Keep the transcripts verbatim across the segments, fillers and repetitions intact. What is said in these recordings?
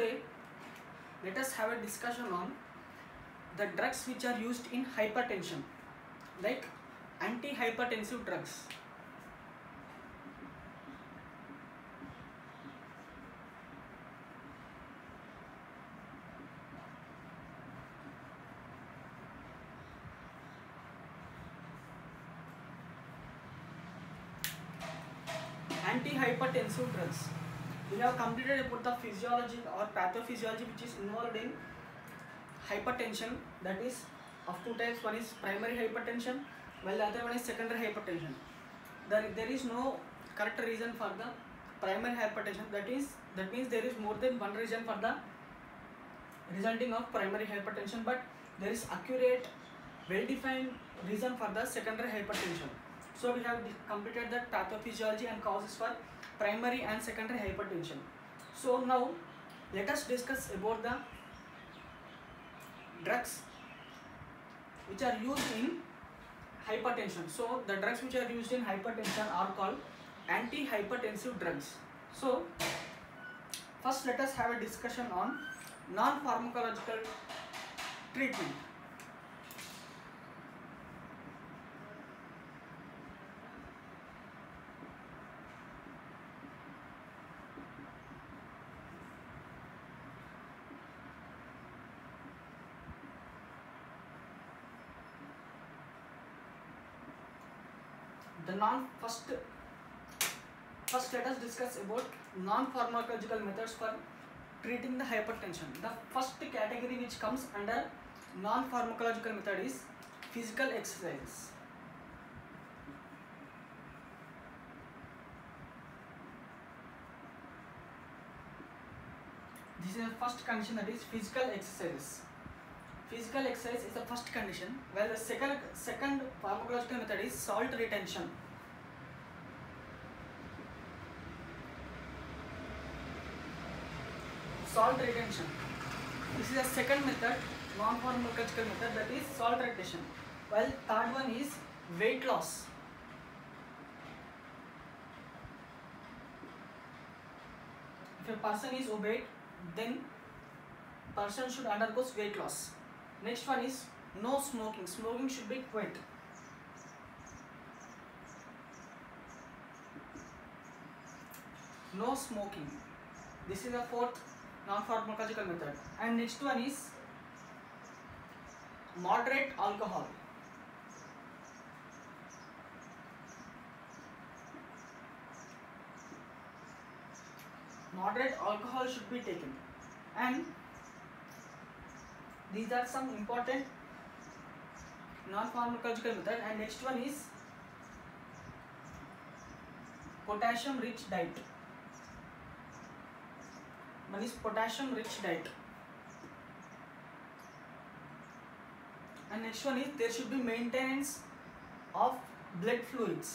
today let us have a discussion on the drugs which are used in hypertension, like antihypertensive drugs. Antihypertensive drugs. We have completed about the physiology or pathophysiology which is involved in hypertension. That is of two types. One is primary hypertension, while the other one is secondary hypertension. There, there is no correct reason for the primary hypertension. That is that means there is more than one reason for the resulting of primary hypertension, but there is accurate, well-defined reason for the secondary hypertension. So we have completed the pathophysiology and causes for primary and secondary hypertension. So now let us discuss about the drugs which are used in hypertension. So the drugs which are used in hypertension are called antihypertensive drugs. So first let us have a discussion on non-pharmacological treatment. The non first first let us discuss about non-pharmacological methods for treating the hypertension. The first category which comes under non-pharmacological method is physical exercises. This is the first condition, that is physical exercises. Physical exercise is the first condition, while the second second pharmacological method is salt retention. Salt retention. This is the second method, non-pharmacological method, that is salt retention. While third one is weight loss. If a person is obese, then person should undergo weight loss. Next one is no smoking. Smoking should be quit. No smoking. This is the fourth non-pharmacological method. And next one is moderate alcohol. Moderate alcohol should be taken. And these are some important non-pharmacological method. And next one is potassium rich diet. One is potassium rich diet. And next one is there should be maintenance of blood fluids.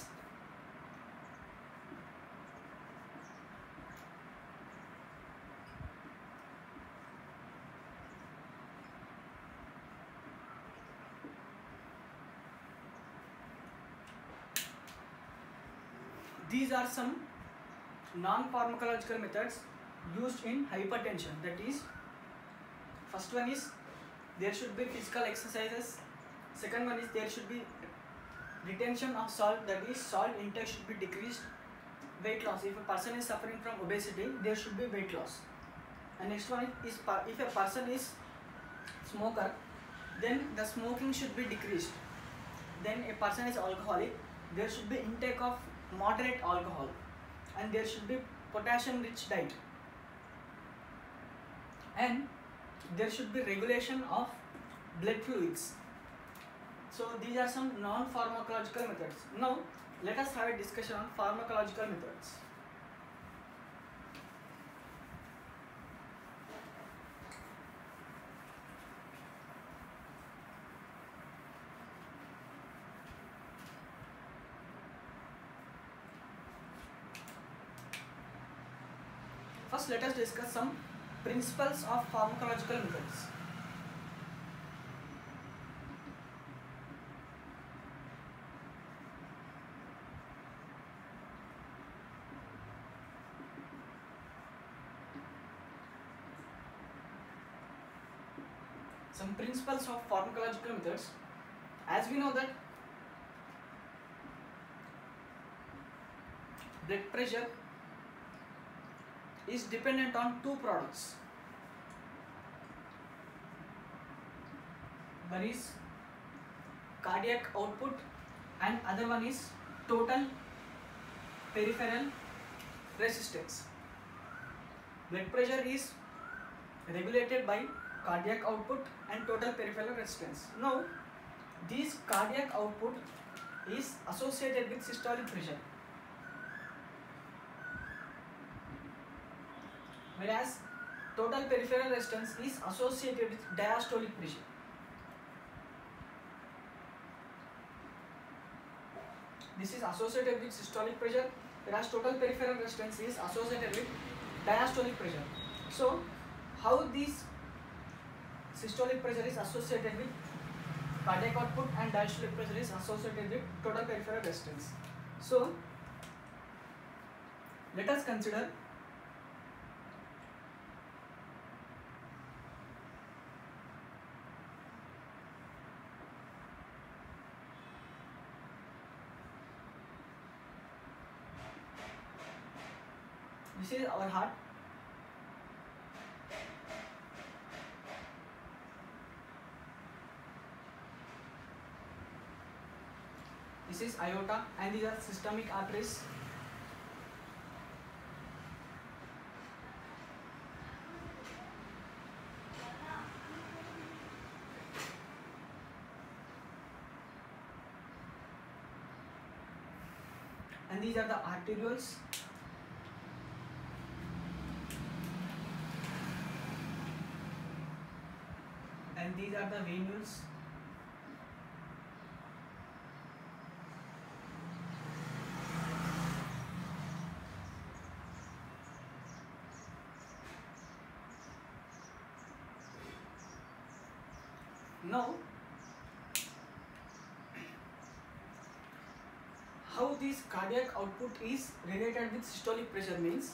These are some non-pharmacological methods used in hypertension. That is, first one is there should be physical exercises. Second one is there should be retention of salt, that is salt intake should be decreased. Weight loss. If a person is suffering from obesity, there should be weight loss. And next one is if a person is smoker, then the smoking should be decreased. Then a person is alcoholic, there should be intake of moderate alcohol, and there should be potassium rich diet, and there should be regulation of blood fluids. So these are some non-pharmacological methods. Now let us have a discussion on pharmacological methods. First, let us discuss some principles of pharmacological methods. some principles of pharmacological methods. As we know that blood pressure is dependent on two products. One is cardiac output and other one is total peripheral resistance. Blood pressure is regulated by cardiac output and total peripheral resistance. Now, this cardiac output is associated with systolic pressure, whereas total peripheral resistance is associated with diastolic pressure. This is associated with systolic pressure, whereas total peripheral resistance is associated with diastolic pressure. So, how this systolic pressure is associated with cardiac output and diastolic pressure is associated with total peripheral resistance. So, let us consider this is our heart. This is aorta and these are systemic arteries. And these are the arterioles. And these are the venules. Now, how this cardiac output is related with systolic pressure means,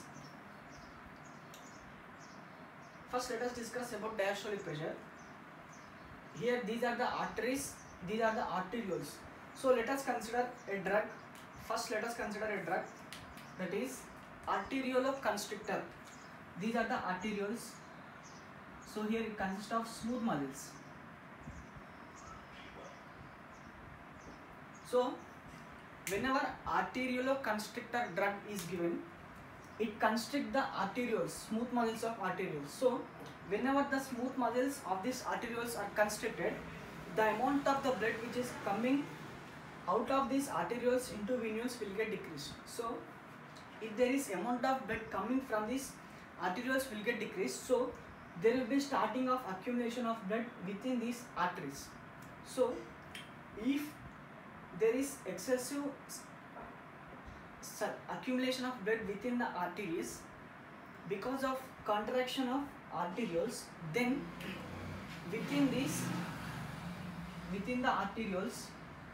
first let us discuss about diastolic pressure. Here these are the arteries, these are the arterioles. So let us consider a drug. First let us consider a drug, that is arterioconstrictor. These are the arterioles. So here it consists of smooth muscles. So whenever arterioconstrictor drug is given, it constricts the arterioles, smooth muscles of arterioles. So whenever the smooth muscles of these arterioles are constricted, the amount of the blood which is coming out of these arterioles into venules will get decreased. So if there is amount of blood coming from these arterioles will get decreased, so there will be starting of accumulation of blood within these arteries. So if there is excessive accumulation of blood within the arteries because of contraction of arterioles, then within these within the arterioles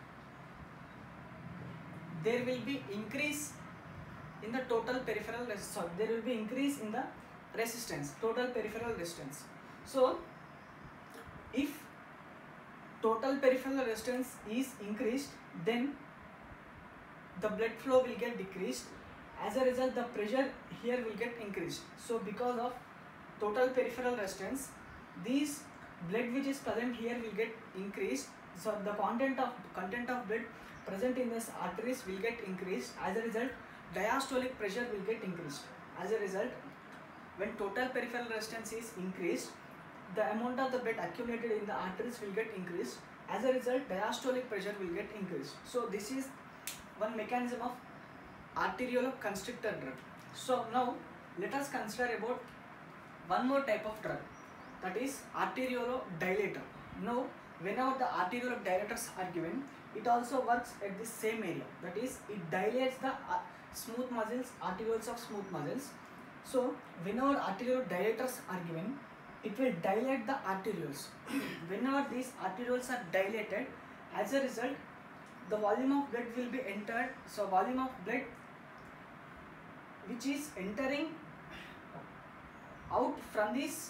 there will be increase in the total peripheral resistance. Sorry, there will be increase in the resistance, total peripheral resistance. So if total peripheral resistance is increased, then the blood flow will get decreased. As a result, the pressure here will get increased. So because of total peripheral resistance, these blood which is present here will get increased. So the content of content of blood present in this arteries will get increased. As a result, diastolic pressure will get increased. As a result, when total peripheral resistance is increased, the amount of the blood accumulated in the arteries will get increased. As a result, diastolic pressure will get increased. So this is one mechanism of arterioconstrictor drug. So now let us consider about one more type of drug, that is arteriolodilator. Now whenever the arteriolodilators are given, it also works at the same area, that is it dilates the uh, smooth muscles, arterioles of smooth muscles. So whenever arteriolodilators are given, it will dilate the arterioles. Whenever these arterioles are dilated, as a result, the volume of blood will be entered. So volume of blood which is entering out from these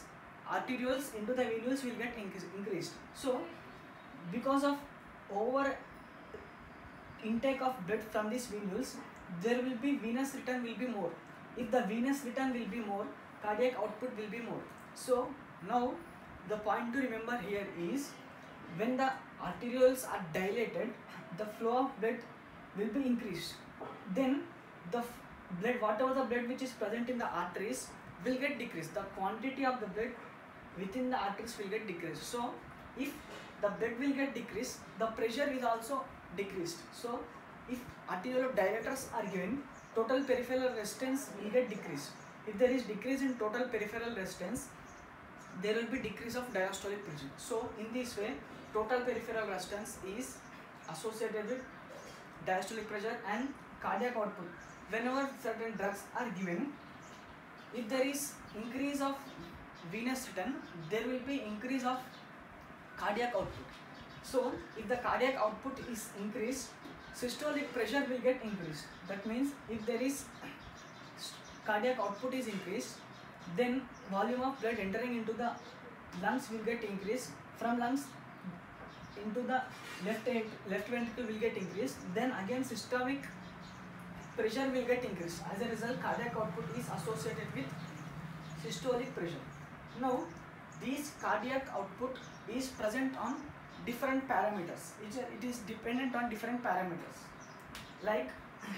arterioles into the venules will get increased. So because of over intake of blood from these venules, there will be venous return will be more. If the venous return will be more, cardiac output will be more. So now the point to remember here is, when the arterioles are dilated, the flow of blood will be increased. Then the blood, whatever the blood which is present in the arteries will get decreased. The quantity of the blood within the arteries will get decreased. So if the blood will get decreased, the pressure is also decreased. So if arteriolar dilators are given, total peripheral resistance will get decreased. If there is decrease in total peripheral resistance, there will be decrease of diastolic pressure. So in this way, total peripheral resistance is associated with diastolic pressure and cardiac output. Whenever certain drugs are given, if there is increase of venous return, there will be increase of cardiac output. So if the cardiac output is increased, systolic pressure will get increased. That means if there is cardiac output is increased, then volume of blood entering into the lungs will get increased. From lungs into the left left ventricle will get increased. Then again systolic pressure will get increased. As a result, cardiac output is associated with systolic pressure. Now this cardiac output is present on different parameters. It is dependent on different parameters, like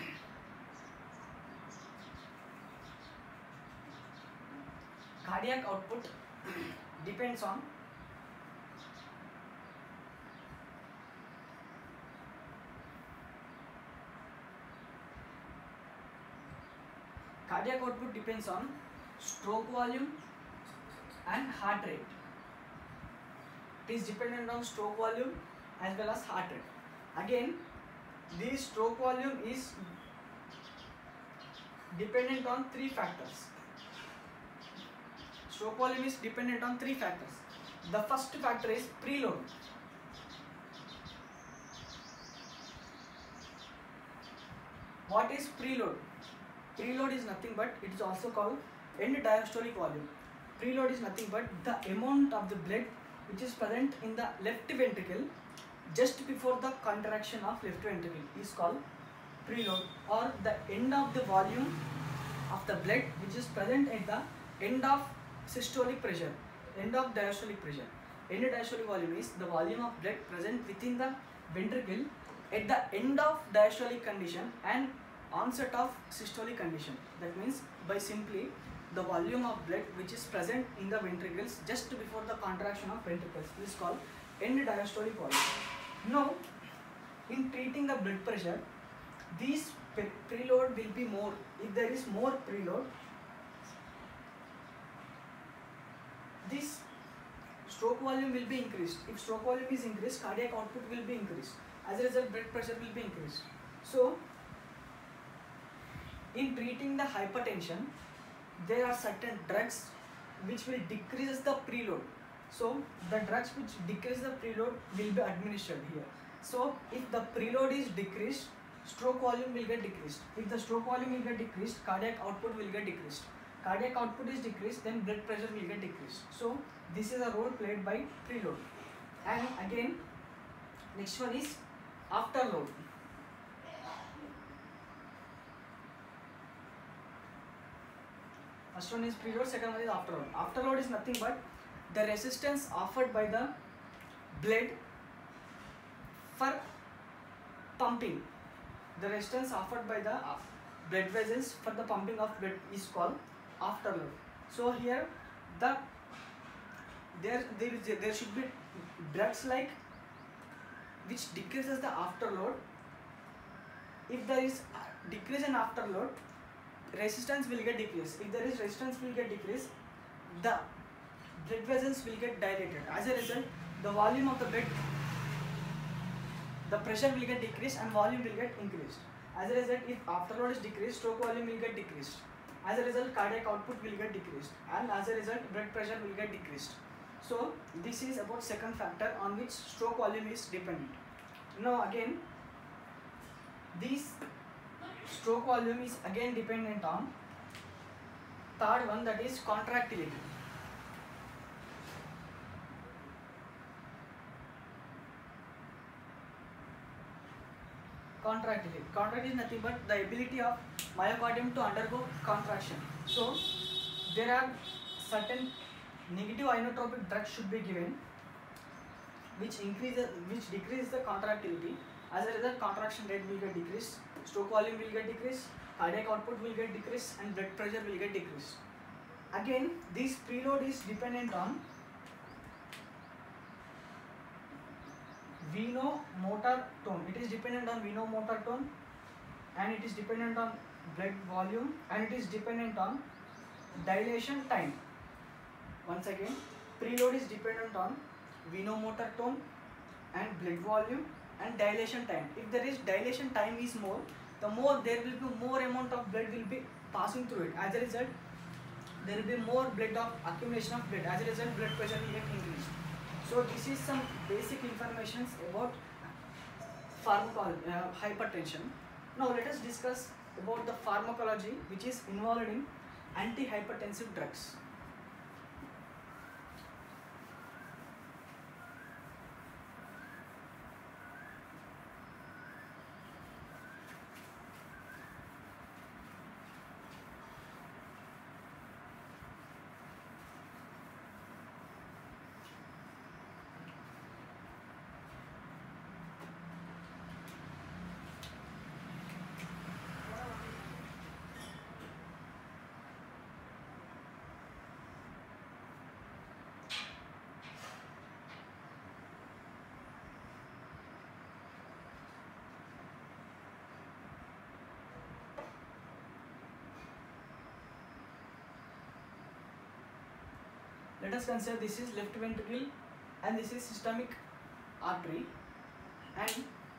cardiac output depends on cardiac output depends on stroke volume and heart rate. It is dependent on stroke volume as well as heart rate. Again, this stroke volume is dependent on three factors. Stroke volume is dependent on three factors. The first factor is preload. What is preload? Preload is nothing but, it is also called end diastolic volume. Preload is nothing but the amount of the blood which is present in the left ventricle just before the contraction of left ventricle is called preload, or the end of the volume of the blood which is present at the end of systolic pressure, end of diastolic pressure. End diastolic volume is the volume of blood present within the ventricle at the end of diastolic condition and onset of systolic condition. That means, by simply, the volume of blood which is present in the ventricles just before the contraction of ventricles is called end diastolic volume. Now, in treating the blood pressure, this preload will be more. If there is more preload, this stroke volume will be increased. If stroke volume is increased, cardiac output will be increased. As a result, blood pressure will be increased. So, in treating the hypertension, there are certain drugs which will decrease the preload. So the drugs which decrease the preload will be administered here. So if the preload is decreased, stroke volume will get decreased. If the stroke volume will get decreased, cardiac output will get decreased. Cardiac output is decreased, then blood pressure will get decreased. So this is a role played by preload. And again, next one is afterload. First one is preload, second one is afterload. Afterload is nothing but the resistance offered by the blood for pumping. The resistance offered by the blood vessels for the pumping of blood is called afterload. So here the there there is there should be drugs like which decreases the afterload. If there is decrease in afterload, resistance will get decreased. If there is resistance will get decreased, the blood vessels will get dilated. As a result, the volume of the blood, the pressure will get decreased and volume will get increased. As a result, if afterload is decreased, stroke volume will get decreased. As a result, cardiac output will get decreased, and as a result, blood pressure will get decreased. So this is about second factor on which stroke volume is dependent. Now again, this stroke volume is again dependent on third one, that is contractility. Contractility. Contractility is nothing but the ability of myocardium to undergo contraction. So there are certain negative inotropic drugs should be given, which increase the, which decrease the contractility. As a result, contraction rate will get decreased, stroke volume will get decreased, cardiac output will get decreased, and blood pressure will get decreased. Again, this preload is dependent on venomotor tone. It is dependent on venomotor tone, and it is dependent on blood volume, and it is dependent on dilation time. Once again, preload is dependent on venomotor tone and blood volume and dilation time. If there is dilation time is more, the more there will be more amount of blood will be passing through it. As a result, there will be more blood of accumulation of blood. As a result, blood pressure will get increased. So this is some basic information about pharmacology, uh, hypertension. Now let us discuss about the pharmacology which is involved in antihypertensive drugs. Let us consider this is left ventricle and this is systemic artery, and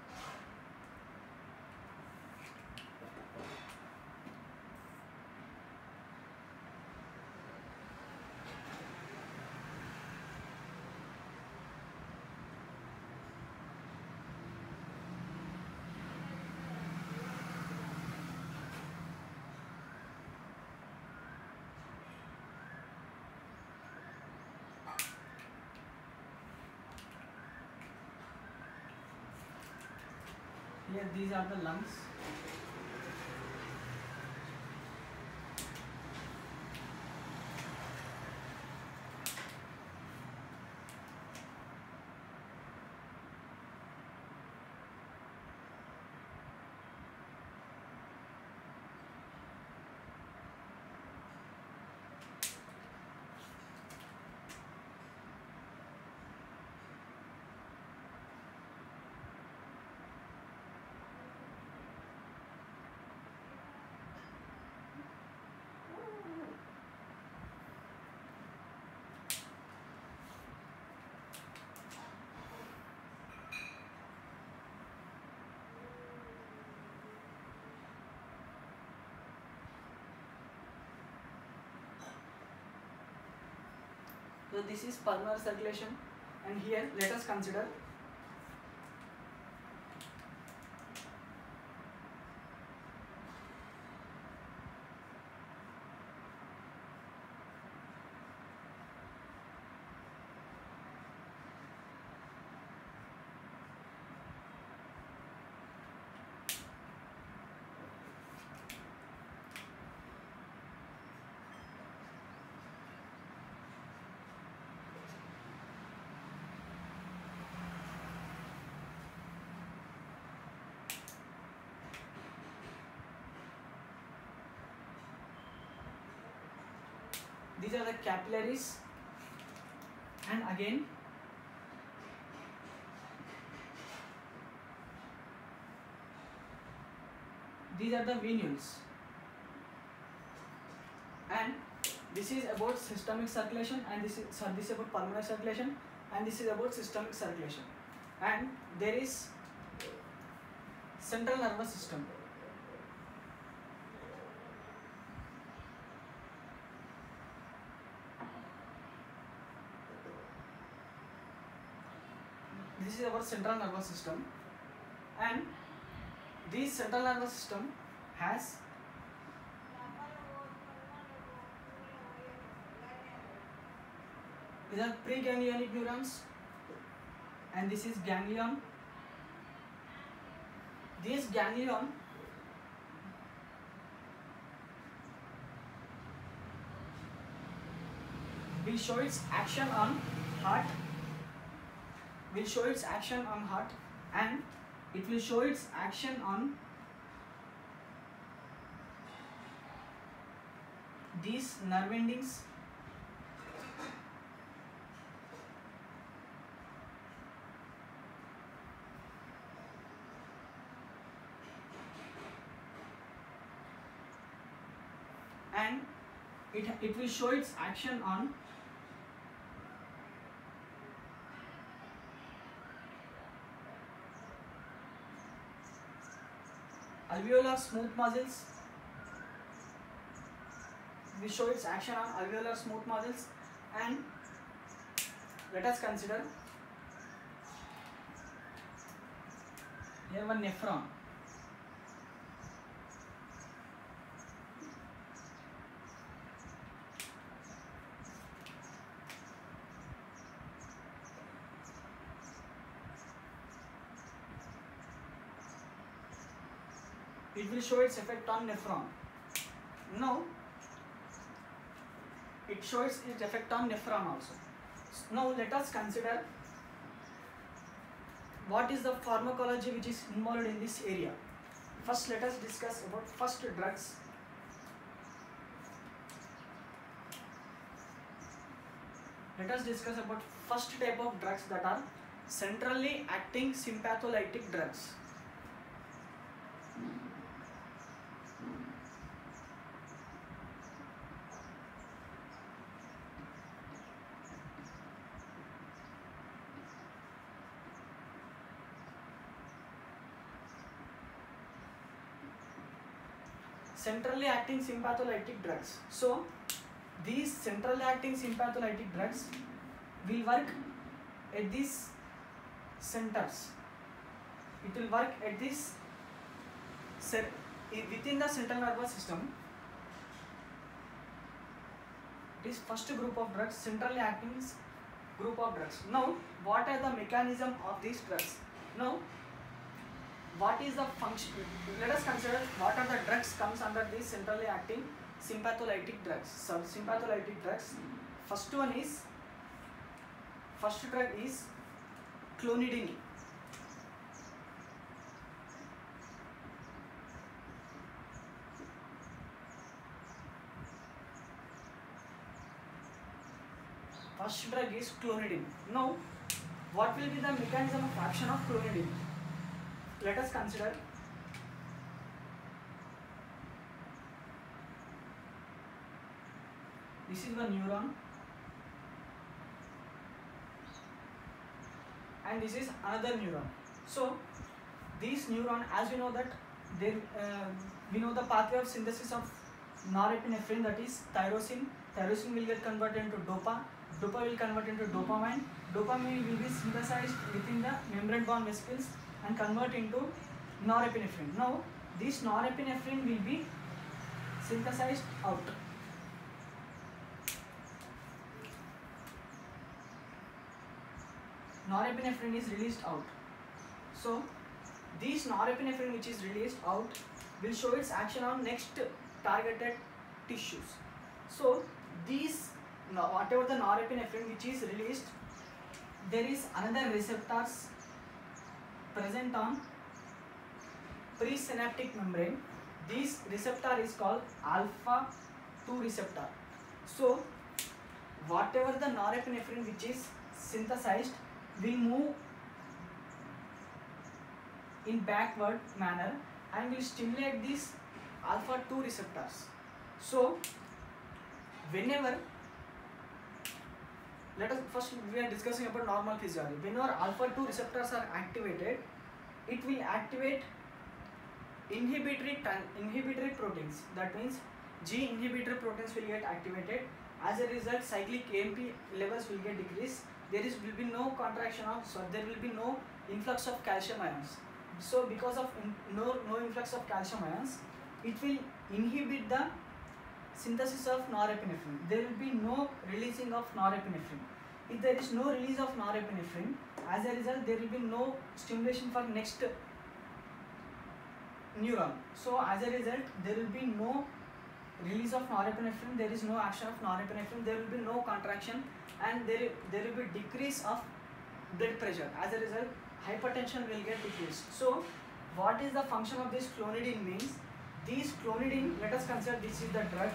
here these are the lungs. So this is pulmonary circulation, and here let us consider these are the capillaries, and again these are the venules, and this is about systemic circulation, and this is so this is about pulmonary circulation, and this is about systemic circulation, and there is central nervous system. This is our central nervous system, and this central nervous system has these are preganglionic neurons, and this is ganglion. This ganglion will show its action on heart, will show its action on heart, and it will show its action on these nerve endings, and it, it will show its action on alveolar smooth muscles, will show its action on alveolar smooth muscles, and let us consider here one nephron. It will show its effect on nephron. Now, it shows its effect on nephron also. Now, let us consider what is the pharmacology which is involved in this area. First, let us discuss about first drugs. Let us discuss about first type of drugs, that are centrally acting sympatholytic drugs. Centrally acting sympatholytic drugs. So, these centrally acting sympatholytic drugs will work at these centers. It will work at this within the central nervous system. This first group of drugs, centrally acting group of drugs. Now, what are the mechanism of these drugs? Now, what is the function? Let us consider what are the drugs comes under these centrally acting sympatholytic drugs. So, sympatholytic drugs. First one is, first drug is clonidine. First drug is clonidine. Now, what will be the mechanism of action of clonidine? Let us consider. This is the neuron, and this is another neuron. So, these neuron, as we know that they, uh, we know the pathway of synthesis of norepinephrine, that is tyrosine. Tyrosine will get converted into dopa. Dopa will convert into dopamine. Dopamine will be synthesized within the membrane-bound vesicles and convert into norepinephrine. Now, this norepinephrine will be synthesized out. Norepinephrine is released out. So, this norepinephrine which is released out will show its action on next targeted tissues. So, these, whatever the norepinephrine which is released, there is another receptors present on presynaptic membrane. This receptor is called alpha two receptor. So, whatever the norepinephrine which is synthesized will move in backward manner and will stimulate these alpha two receptors. So, whenever, let us first, we are discussing about normal physiology. Whenever alpha two receptors are activated, it will activate inhibitory inhibitory proteins. That means G inhibitory proteins will get activated. As a result, cyclic A M P levels will get decreased. There is will be no contraction of, so there will be no influx of calcium ions. So, because of in, no no influx of calcium ions, it will inhibit the synthesis of norepinephrine. There will be no releasing of norepinephrine. If there is no release of norepinephrine, as a result, there will be no stimulation for next neuron. So as a result, there will be no release of norepinephrine, there is no action of norepinephrine, there will be no contraction, and there, there will be decrease of blood pressure. As a result, hypertension will get decreased. So what is the function of this clonidine means? These clonidine, let us consider this is the drug.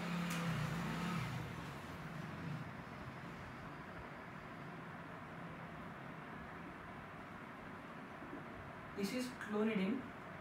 This is clonidine.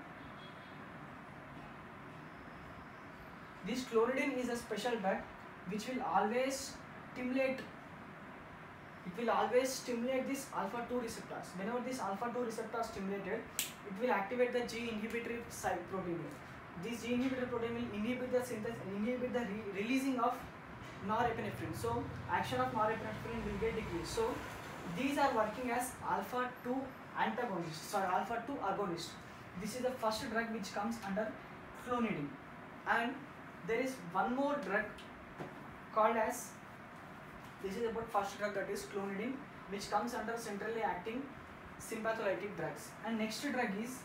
This clonidine is a special drug which will always stimulate, it will always stimulate this alpha two receptors. Whenever this alpha two receptor is stimulated, it will activate the G inhibitory site protein. This G inhibitory protein will inhibit the synthesis, inhibit the re releasing of norepinephrine. So action of norepinephrine will get decreased. So these are working as alpha two antagonists, sorry, alpha two agonists. This is the first drug which comes under clonidine. And there is one more drug called as, this is about first drug, that is clonidine, which comes under centrally acting sympatholytic drugs. And next drug is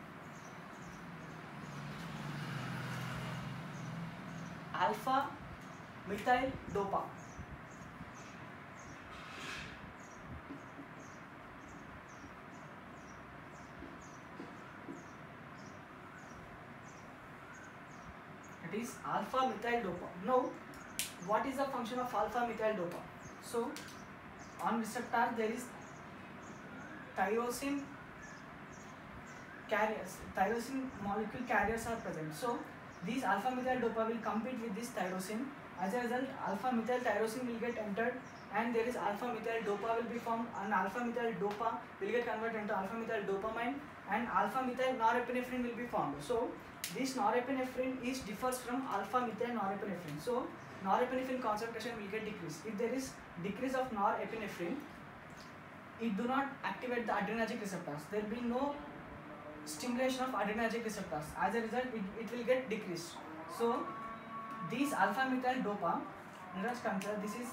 alpha methyl dopa. It is alpha methyl dopa. Now, what is the function of alpha methyl dopa? So, on receptor there is tyrosine carriers, tyrosine molecule carriers are present. So, these alpha methyl dopa will compete with this tyrosine. As a result, alpha methyl tyrosine will get entered, and there is alpha methyl dopa will be formed, and alpha methyl dopa will get converted into alpha methyl dopamine, and alpha methyl norepinephrine will be formed. So, this norepinephrine is differs from alpha methyl norepinephrine. So, norepinephrine concentration will get decreased. If there is decrease of norepinephrine, it do not activate the adrenergic receptors. There will be no stimulation of adrenergic receptors. As a result, it, it will get decreased. So, these alpha methyl dopa, let us consider this is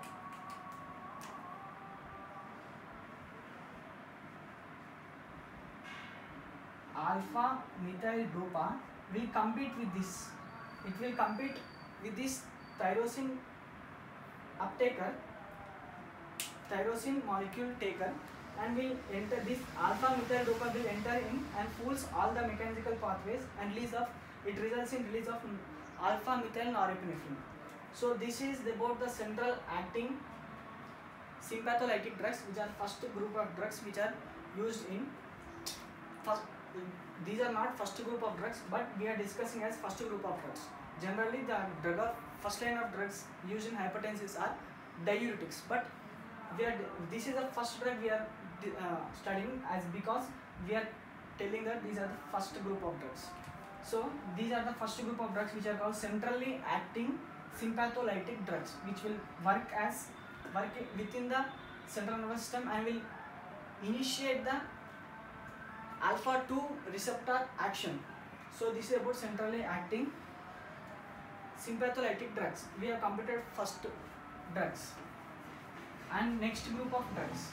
alpha methyl dopa will compete with this. It will compete with this tyrosine uptaker, tyrosine molecule taker, and will enter this alpha methyl dopa will enter in and fools all the mechanical pathways, and release of it results in release of alpha methyl norepinephrine. So this is about the central acting sympatholytic drugs, which are first group of drugs which are used in first. These are not first group of drugs, but we are discussing as first group of drugs. Generally, the drug of first line of drugs used in hypertension are diuretics, but we are this is the first drug we are uh, studying, as because we are telling that these are the first group of drugs. So these are the first group of drugs which are called centrally acting sympatholytic drugs, which will work as work within the central nervous system and will initiate the alpha two receptor action. So this is about centrally acting sympatholytic drugs. We have completed first drugs, and next group of drugs.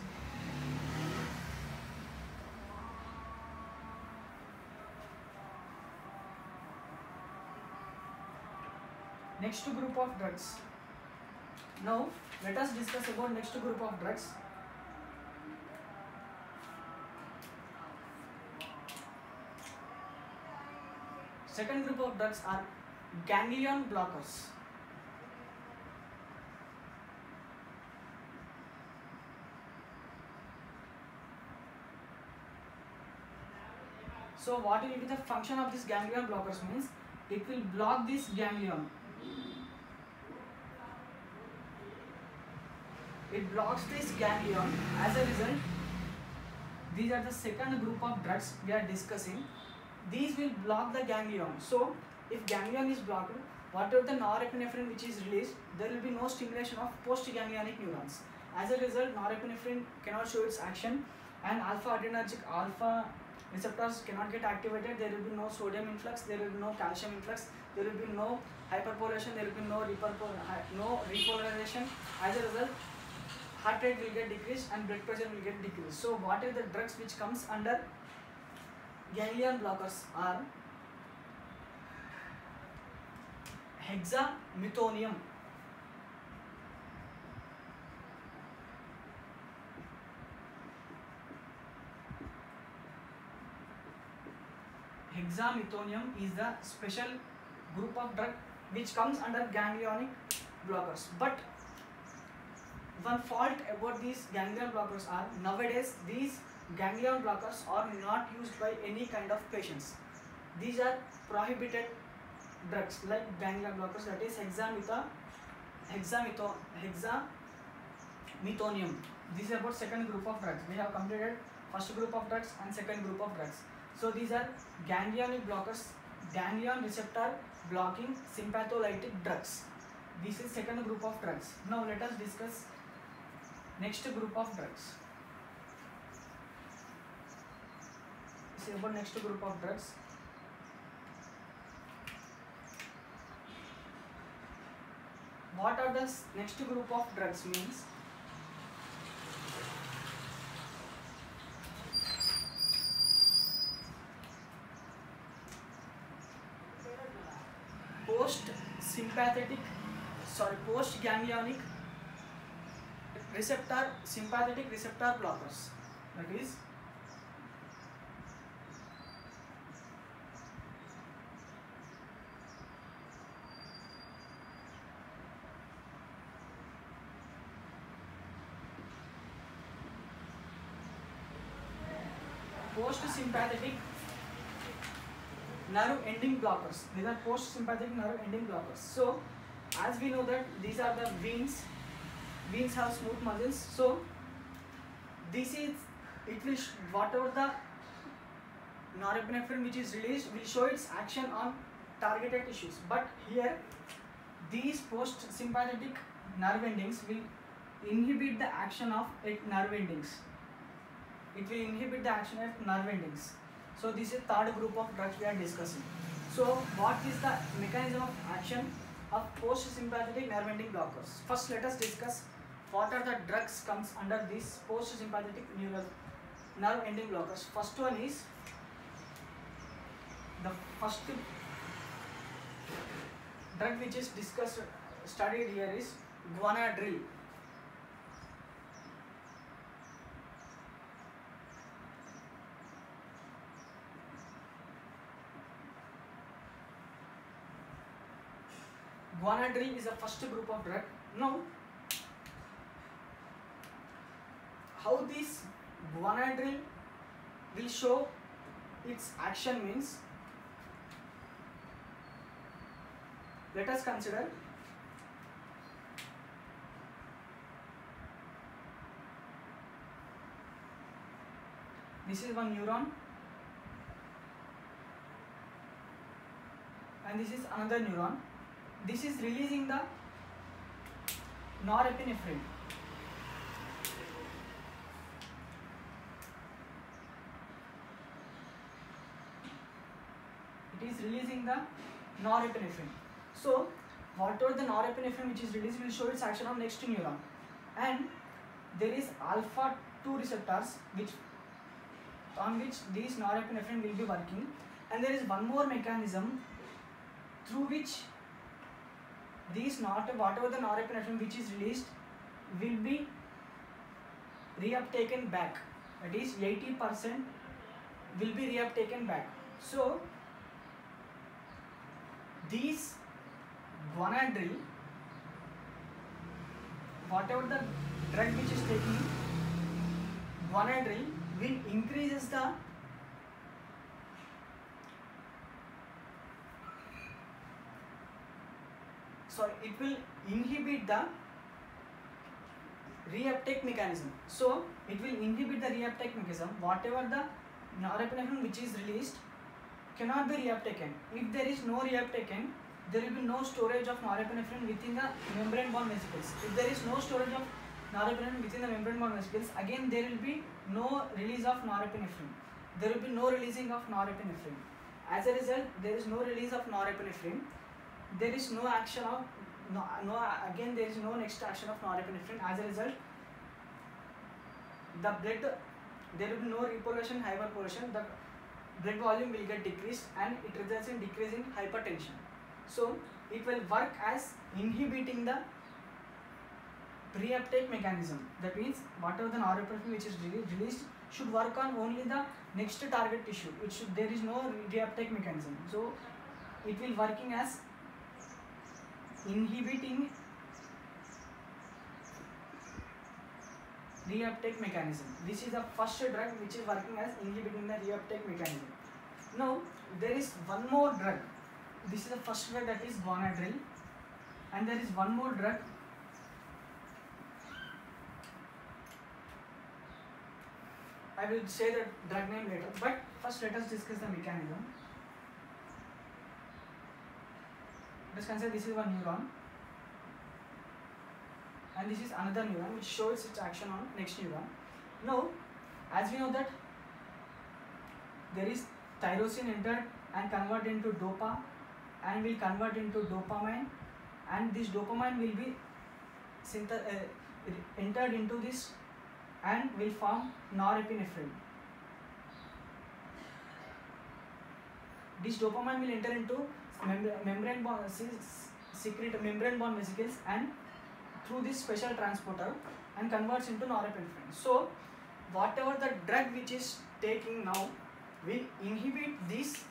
Next group of drugs. Now let us discuss about next group of drugs. Second group of drugs are ganglion blockers. So what will be the function of this ganglion blockers means it will block this ganglion. It blocks this ganglion. As a result, these are the second group of drugs we are discussing. These will block the ganglion. So if ganglion is blocked, whatever the norepinephrine which is released, there will be no stimulation of postganglionic neurons. As a result, norepinephrine cannot show its action, and alpha adrenergic alpha receptors cannot get activated. There will be no sodium influx, there will be no calcium influx, there will be no hyperpolation, there will be no, no repolarization. As a result, heart rate will get decreased and blood pressure will get decreased. So what are the drugs which comes under ganglion blockers are hexamethonium. Hexamethonium is the special group of drug which comes under ganglionic blockers. But one fault about these ganglion blockers are nowadays these ganglion blockers are not used by any kind of patients. These are prohibited drugs like ganglion blockers, that is hexametho, hexametho, hexamethonium. This is about second group of drugs. We have completed first group of drugs and second group of drugs. So these are ganglionic blockers, ganglion receptor blocking sympatholytic drugs. This is second group of drugs. Now let us discuss next group of drugs. This is about next group of drugs. What are the next group of drugs means? Post sympathetic, sorry, post ganglionic receptor sympathetic receptor blockers, that is post sympathetic nerve ending blockers. These are post sympathetic nerve ending blockers. So as we know that these are the veins, veins have smooth muscles, so this is, it will, whatever the norepinephrine which is released will show its action on targeted tissues. But here these post sympathetic nerve endings will inhibit the action of it nerve endings. It will inhibit the action of nerve endings. So this is third group of drugs we are discussing. So what is the mechanism of action of post sympathetic nerve ending blockers? First let us discuss what are the drugs comes under these post sympathetic nerve ending blockers. First one is, the first drug which is discussed, studied here is guanadril. Guanadril is the first group of drug. Now, how this guanadril will show its action means, let us consider this is one neuron and this is another neuron. This is releasing the norepinephrine. It is releasing the norepinephrine. So whatever the norepinephrine which is released will show its action on next neuron, and there is alpha two receptors which on which these norepinephrine will be working, and there is one more mechanism through which these not whatever the norepinephrine which is released will be reuptaken back, that is eighty percent will be reuptaken back. So these guanadril, whatever the drug which is taking, guanadril will increases the so it will inhibit the reuptake mechanism. So it will inhibit the reuptake mechanism. Whatever the norepinephrine which is released cannot be reuptaken. If there is no reuptaken, there will be no storage of norepinephrine within the membrane bound vesicles. If there is no storage of norepinephrine within the membrane bound vesicles, again there will be no release of norepinephrine. There will be no releasing of norepinephrine. As a result, there is no release of norepinephrine. There is no action of no, no again there is no next action of norepinephrine. As a result, the blood, there will be no repolation, hyperpolation. The blood volume will get decreased and it results in decrease in hypertension. So it will work as inhibiting the pre-uptake mechanism. That means whatever the norepinephrine which is released should work on only the next target tissue. It should, there is no reuptake mechanism. So it will working as inhibiting reuptake mechanism. This is the first drug which is working as inhibiting the reuptake mechanism. Now there is one more drug. This is the first drug, that is Bonadryl, and there is one more drug. I will say the drug name later, but first let us discuss the mechanism. Let us consider this is one neuron, and this is another neuron which shows its action on next neuron. Now, as we know that there is tyrosine entered and convert into dopa, and will convert into dopamine, and this dopamine will be uh, entered into this and will form norepinephrine. This dopamine will enter into mem membrane bond, secrete membrane bond vesicles, and through this special transporter and converts into norepinephrine. So whatever the drug which is taking now will inhibit this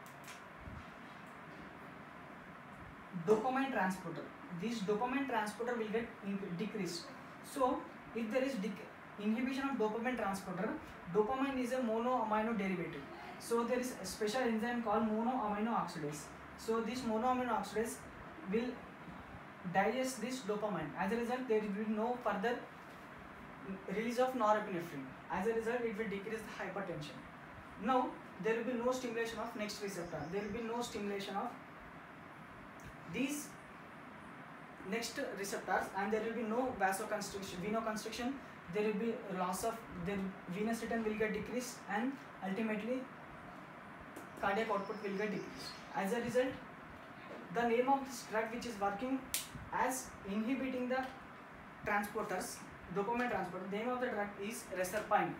dopamine transporter. This dopamine transporter will get decreased. So if there is inhibition of dopamine transporter, dopamine is a monoamino derivative. So there is a special enzyme called monoamino oxidase. So this monoamino oxidase will digest this dopamine. As a result, there will be no further release of norepinephrine. As a result, it will decrease the hypertension. Now there will be no stimulation of next receptor. There will be no stimulation of these next receptors, and there will be no vasoconstriction, venoconstriction. There will be loss of the venous return will get decreased, and ultimately cardiac output will get decreased. As a result, the name of this drug which is working as inhibiting the transporters, dopamine transporter, the name of the drug is reserpine.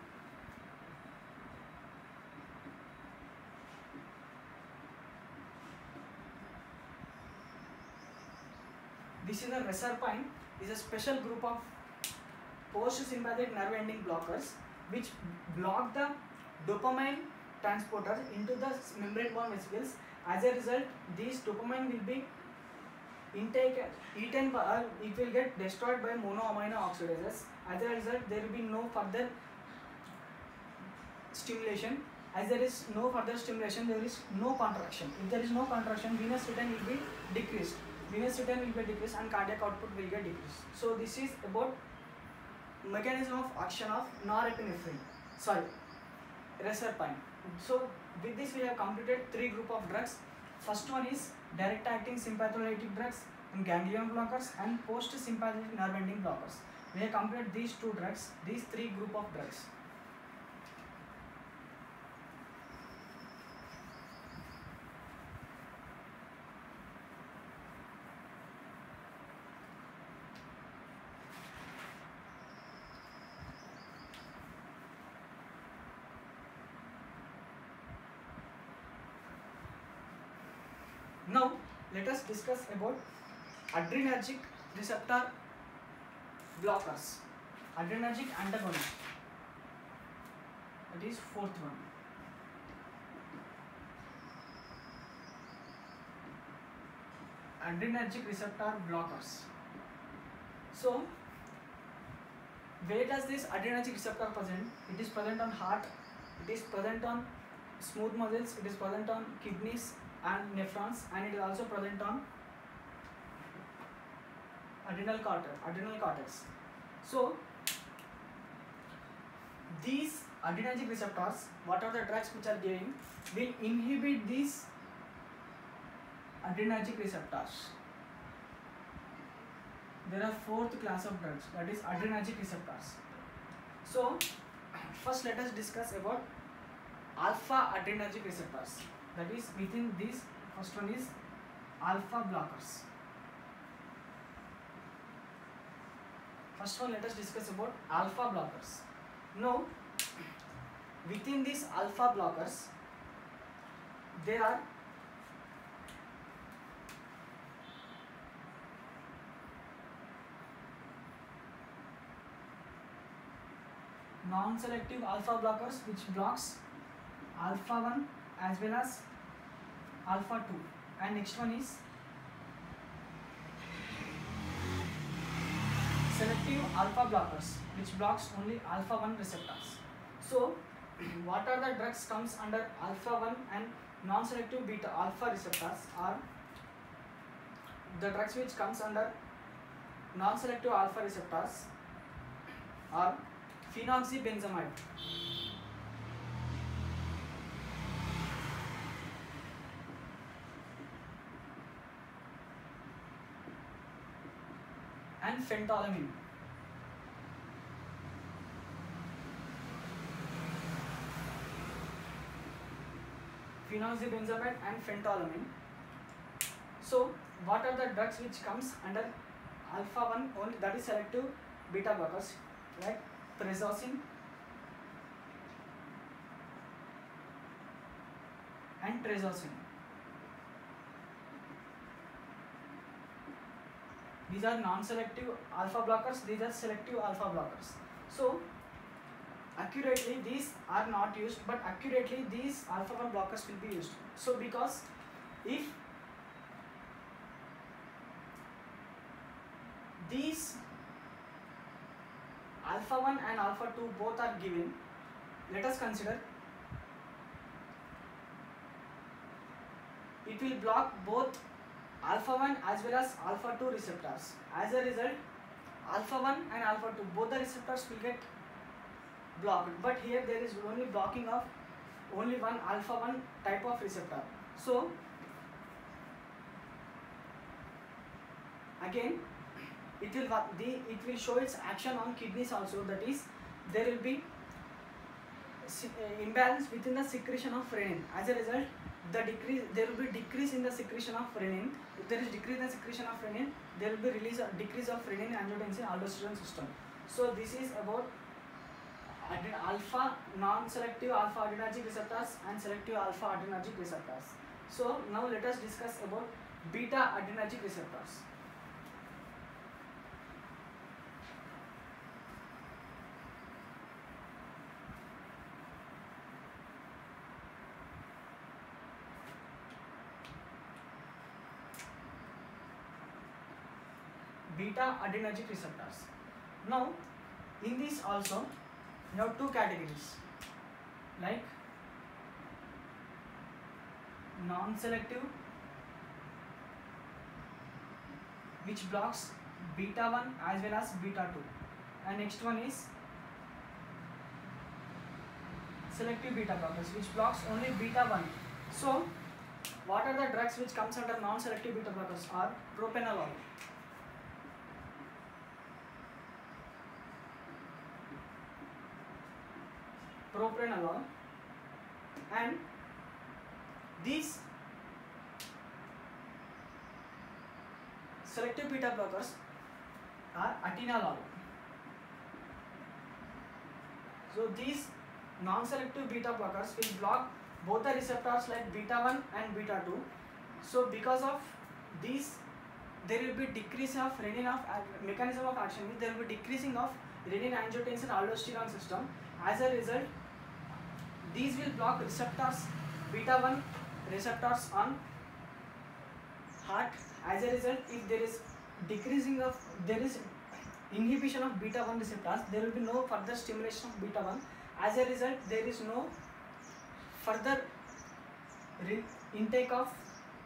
This is a reserpine, is a special group of post-sympathetic nerve ending blockers which block the dopamine transporter into the membrane bound vesicles. As a result, this dopamine will be intake eaten by, uh, it will get destroyed by monoamino oxidases. As a result, there will be no further stimulation. As there is no further stimulation, there is no contraction. If there is no contraction, venous return will be decreased. Venous return will be decreased and cardiac output will get decreased. So this is about mechanism of action of norepinephrine, sorry, reserpine. So with this we have completed three group of drugs. First one is direct acting sympatholytic drugs and ganglion blockers and post sympathetic nerve ending blockers. We have completed these two drugs, these three group of drugs. Now let us discuss about adrenergic receptor blockers, adrenergic antagonists. That is fourth one. Adrenergic receptor blockers. So where does this adrenergic receptor present? It is present on heart, it is present on smooth muscles, it is present on kidneys and nephrons, and it is also present on adrenal cortex. Adrenal cortex. So these adrenergic receptors, what are the drugs which are giving, will inhibit these adrenergic receptors. There are fourth class of drugs, that is adrenergic receptors. So first let us discuss about alpha adrenergic receptors. That is within this, first one is alpha blockers. First one let us discuss about alpha blockers. Now within these alpha blockers there are non-selective alpha blockers which blocks alpha one as well as alpha two, and next one is selective alpha blockers which blocks only alpha one receptors. So what are the drugs comes under alpha one and non-selective beta alpha receptors are the drugs which comes under non-selective alpha receptors are phenoxybenzamide, and phentolamine. Phenoxybenzamide and phentolamine. So what are the drugs which comes under alpha one only, that is selective beta blockers, like prazosin and trazodone. These are non-selective alpha blockers, these are selective alpha blockers. So accurately these are not used, but accurately these alpha one blockers will be used. So because if these alpha one and alpha two both are given, let us consider it will block both alpha one as well as alpha two receptors. As a result, alpha one and alpha two both the receptors will get blocked, but here there is only blocking of only one alpha one type of receptor. So again it will the it will show its action on kidneys also, that is there will be imbalance within the secretion of renin. As a result, the decrease there will be decrease in the secretion of renin. If there is decrease in the secretion of renin, there will be release decrease of renin, angiotensin, aldosterone system. So this is about alpha non-selective alpha adrenergic receptors and selective alpha adrenergic receptors. So now let us discuss about beta adrenergic receptors. Beta adrenergic receptors. Now in this also you have two categories, like non-selective which blocks beta one as well as beta two, and next one is selective beta blockers which blocks only beta one. So what are the drugs which comes under non-selective beta blockers are propranolol, propranolol, and these selective beta blockers are atenolol. So these non-selective beta blockers will block both the receptors like beta one and beta two. So because of these, there will be decrease of renin of mechanism of action, there will be decreasing of renin, angiotensin, aldosterone system. As a result, these will block receptors, beta one receptors on heart. As a result, if there is decreasing of, there is inhibition of beta one receptors, there will be no further stimulation of beta one. As a result, there is no further intake of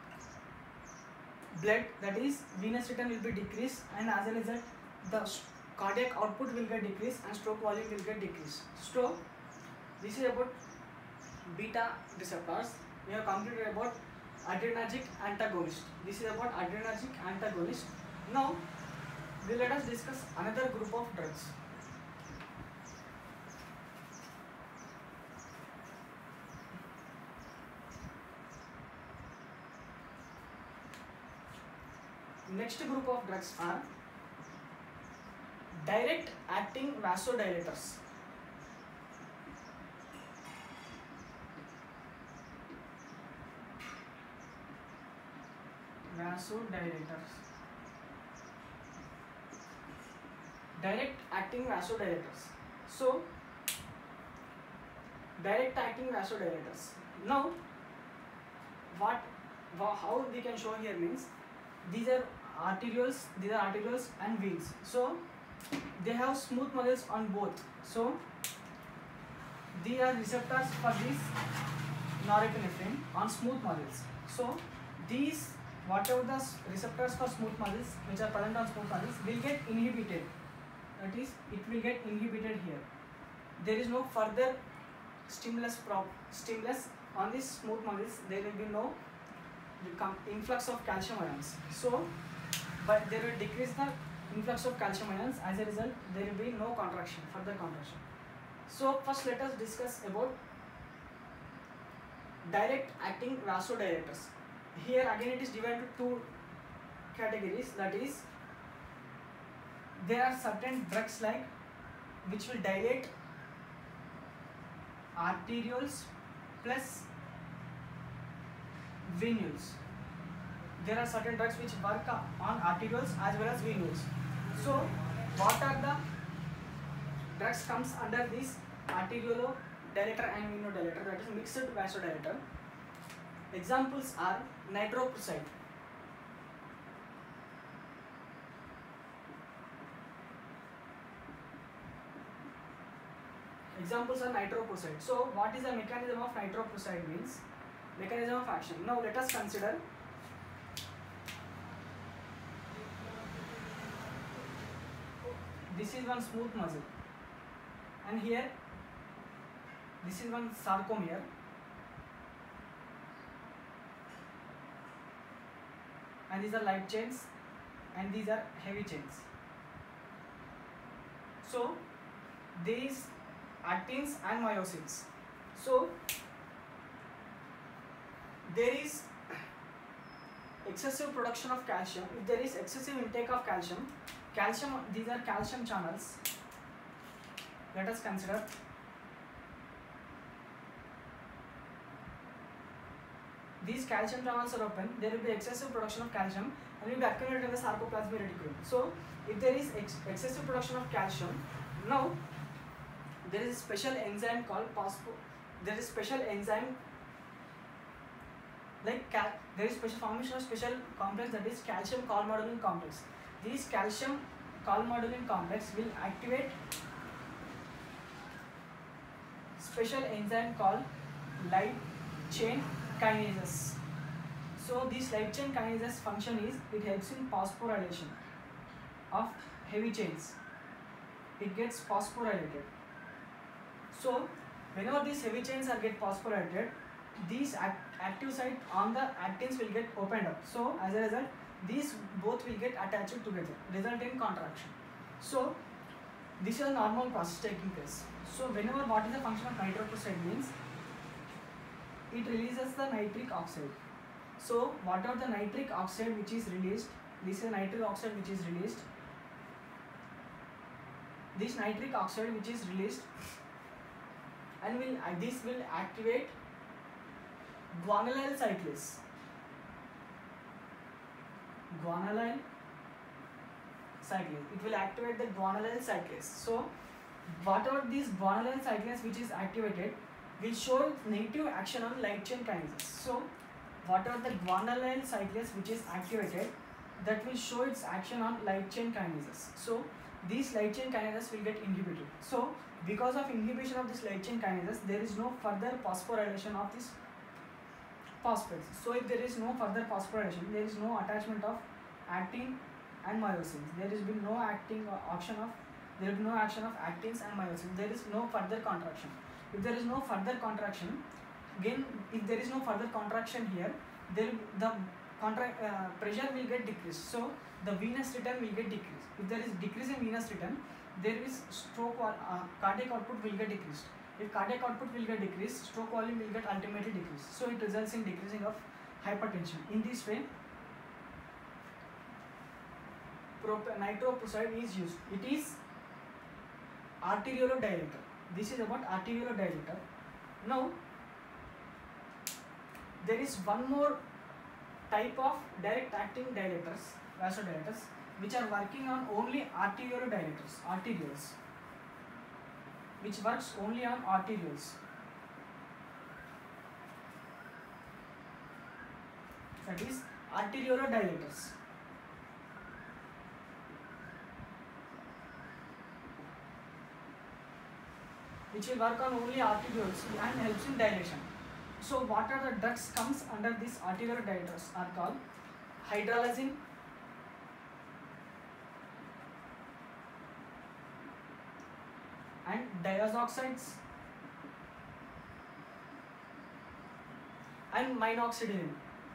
blood, that is venous return will be decreased, and as a result the cardiac output will get decreased and stroke volume will get decreased. So this is about beta receptors. We have completed about adrenergic antagonist. This is about adrenergic antagonist. Now we let us discuss another group of drugs. Next group of drugs are direct acting vasodilators. Vasodilators. Direct acting vasodilators. So direct acting vasodilators. Now, what, how we can show here means these are arterioles, these are arterioles and veins. So they have smooth muscles on both. So these are receptors for this norepinephrine on smooth muscles. So these, whatever the receptors for smooth muscles which are present on smooth muscles will get inhibited. That is, it will get inhibited here. There is no further stimulus prop stimulus on these smooth muscles. There will be no influx of calcium ions. So, but there will decrease the influx of calcium ions. As a result, there will be no contraction, further contraction. So first let us discuss about direct acting vasodilators. Here again it is divided into two categories. That is, there are certain drugs like which will dilate arterioles plus venules. There are certain drugs which work on arterioles as well as venules. So what are the drugs comes under this arteriolodilator and venodilator, that is mixed vasodilator? Examples are nitroprusside, examples are nitroprusside. So what is the mechanism of nitroprusside means? Mechanism of action. Now let us consider this is one smooth muscle, and here this is one sarcomere, and these are light chains and these are heavy chains. So these actins and myosins. So there is excessive production of calcium. If there is excessive intake of calcium, calcium, these are calcium channels. Let us consider these calcium channels are open. There will be excessive production of calcium and will be accumulated in the sarcoplasmic reticulum. So if there is ex excessive production of calcium, now there is a special enzyme called phospho. There is special enzyme like cal there is special formation of special complex, that is calcium calmodulin complex. This calcium calmodulin complex will activate special enzyme called light chain kinases. So this light chain kinases function is it helps in phosphorylation of heavy chains. It gets phosphorylated. So whenever these heavy chains are get phosphorylated, these act active site on the actins will get opened up. So as a result, these both will get attached together, result in contraction. So this is a normal process taking place. So whenever what is the function of nitroprusside means it releases the nitric oxide. So whatever the nitric oxide which is released, this is nitric oxide which is released. This nitric oxide which is released and will uh, this will activate guanylyl cyclase. Guanylyl cyclase. It will activate the guanylyl cyclase. So whatever this guanylyl cyclase which is activated will show negative action on light chain kinases. So whatever the guanylyl cyclase which is activated, that will show its action on light chain kinases. So these light chain kinases will get inhibited. So because of inhibition of this light chain kinases, there is no further phosphorylation of this phosphates. So if there is no further phosphorylation, there is no attachment of actin and myosins. There has been no acting action of there will be no action of actins and myosins. There is no further contraction. If there is no further contraction, again if there is no further contraction here, there the contract uh, pressure will get decreased. So the venous return will get decreased. If there is decrease in venous return, there is stroke or uh, cardiac output will get decreased. If cardiac output will get decreased, stroke volume will get ultimately decreased. So it results in decreasing of hypertension. In this way, nitroprusside is used. It is arteriolodilator. This is about arteriolodilator. Now, there is one more type of direct acting dilators, vasodilators, which are working on only arteriolodilators, arterioles, which works only on arterioles. that is arteriolodilators, which will work on only arterioles and helps in dilation. So what are the drugs comes under these arteriolodilators are called hydralazine, and diazoxides and minoxidil.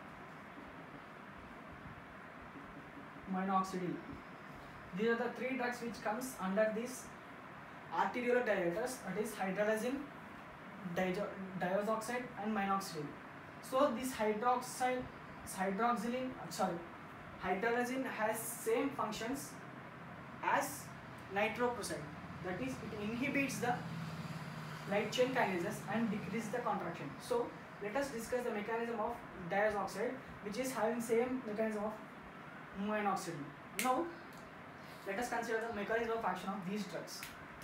Minoxidil. These are the three drugs which comes under these arteriolodilators, that is hydralazine, diazoxide and minoxidil. So this hydroxide, hydroxylin, sorry, hydralazine has same functions as nitroprusside. That is, it inhibits the light chain kinases and decreases the contraction. So let us discuss the mechanism of diazoxide, which is having same mechanism of minoxidil. Now let us consider the mechanism of action of these drugs.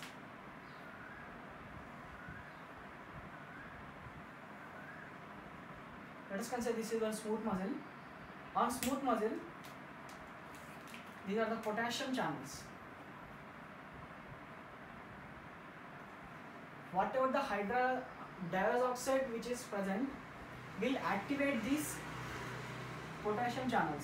Let us consider this is one smooth muscle. On smooth muscle, these are the potassium channels. Whatever the hydra diazoxide which is present will activate these potassium channels.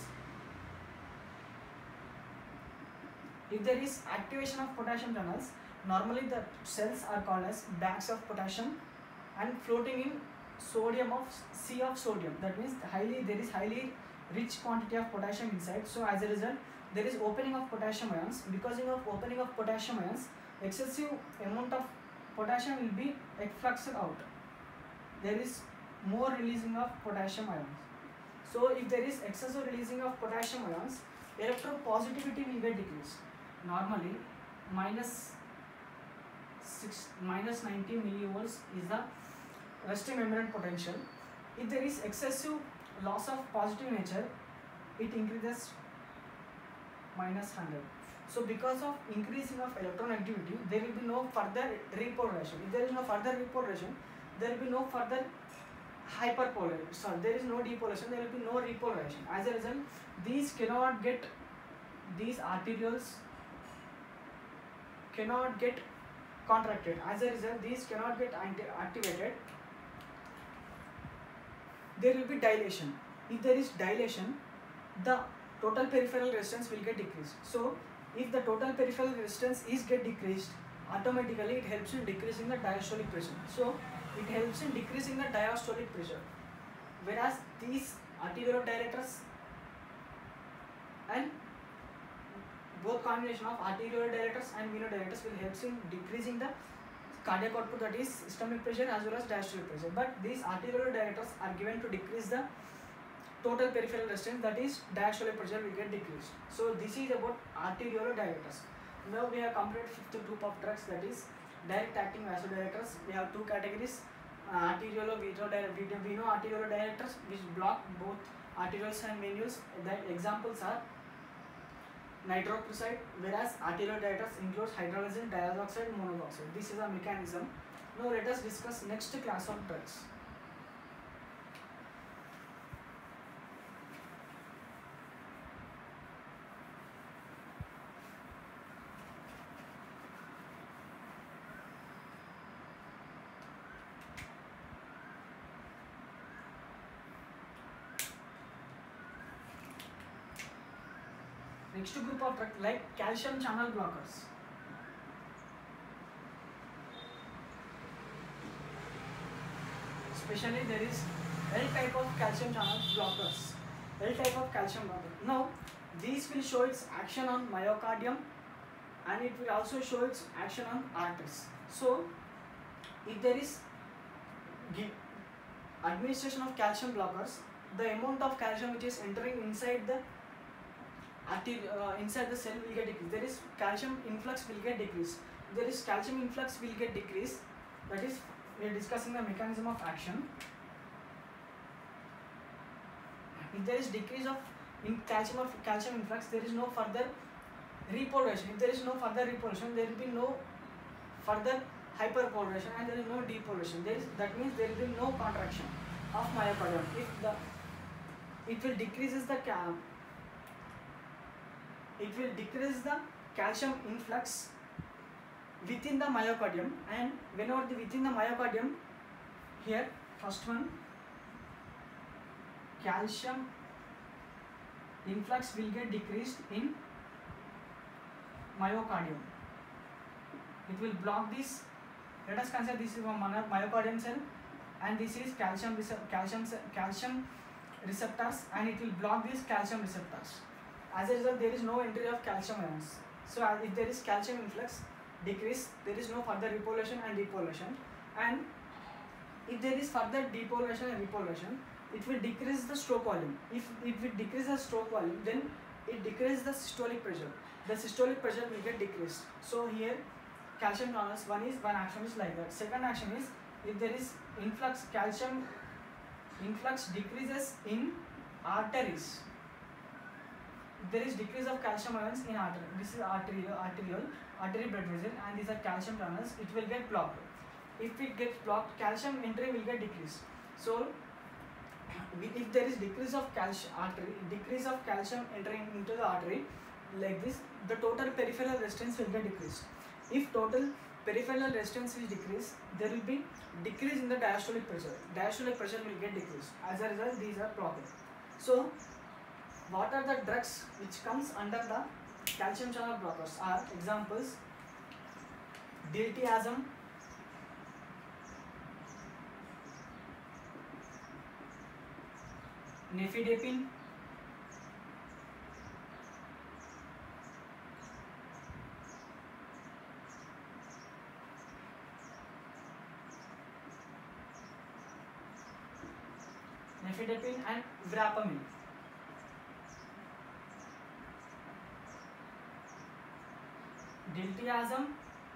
If there is activation of potassium channels, normally the cells are called as bags of potassium and floating in sodium of sea of sodium. That means highly there is highly rich quantity of potassium inside. So as a result, there is opening of potassium ions. Because of opening of potassium ions, excessive amount of potassium will be effluxed out. There is more releasing of potassium ions. So if there is excessive releasing of potassium ions, electropositivity will get decreased. Normally minus six minus ninety millivolts is the resting membrane potential. If there is excessive loss of positive nature, it increases minus one hundred. So because of increasing of electronegativity, there will be no further repolarization. If there is no further repolarization, there will be no further hyperpolarization. Sorry, there is no depolarization, there will be no repolarization. As a result, these cannot get, these arterioles cannot get contracted. As a result, these cannot get activated. There will be dilation. If there is dilation, the total peripheral resistance will get decreased. So if the total peripheral resistance is get decreased, automatically it helps in decreasing the diastolic pressure. So it helps in decreasing the diastolic pressure. Whereas these arteriolodilators and both combination of arteriolodilators and venodilators will help in decreasing the cardiac output, that is systemic pressure as well as diastolic pressure. But these arteriolodilators are given to decrease the total peripheral resistance, that is diastolic pressure will get decreased. So this is about arteriolodilators. Now we have completed fifth group of drugs, that is direct acting vasodilators. We have two categories, uh, arteriolo veno arteriolodilators, which block both arterioles and venules. The examples are nitroprusside, whereas arteriolodilators includes hydralazine, diazoxide, monoxide. This is a mechanism. Now let us discuss next class of drugs. Next group of drugs like calcium channel blockers. Especially there is L type of calcium channel blockers. L type of calcium blocker. Now these will show its action on myocardium and it will also show its action on arteries. So if there is administration of calcium blockers, the amount of calcium which is entering inside the Arter uh, inside the cell will get decreased. There is calcium influx will get decreased. There is calcium influx will get decreased. That is, we are discussing the mechanism of action. If there is decrease of in calcium of calcium influx, there is no further repolarization. If there is no further repolarization, there will be no further hyperpolarization and there is no depolarization. There is, that means there will be no contraction of myocardium. If the it will decreases the cal it will decrease the calcium influx within the myocardium, and whenever the within the myocardium, here first one, calcium influx will get decreased in myocardium. It will block this. Let us consider this is one myocardium cell, and this is calcium calcium calcium receptors, and it will block these calcium receptors. As a result, there is no entry of calcium ions. So if there is calcium influx decrease, there is no further repolation and depolation, and if there is further depolation and repolation, it will decrease the stroke volume. If if it decreases the stroke volume, then it decreases the systolic pressure. The systolic pressure will get decreased. So here calcium channels, one is one action is like that. Second action is, if there is influx, calcium influx decreases in arteries. If there is decrease of calcium ions in artery, this is arterial, arterial, artery blood vessel, and these are calcium channels, it will get blocked. If it gets blocked, calcium entry will get decreased. So if there is decrease of calcium artery, decrease of calcium entering into the artery like this, the total peripheral resistance will get decreased. If total peripheral resistance is decreased, there will be decrease in the diastolic pressure. Diastolic pressure will get decreased. As a result, these are blocked. So what are the drugs which comes under the calcium channel blockers? Are examples: diltiazem, nifedipine, nifedipine and verapamil. Diltiazem,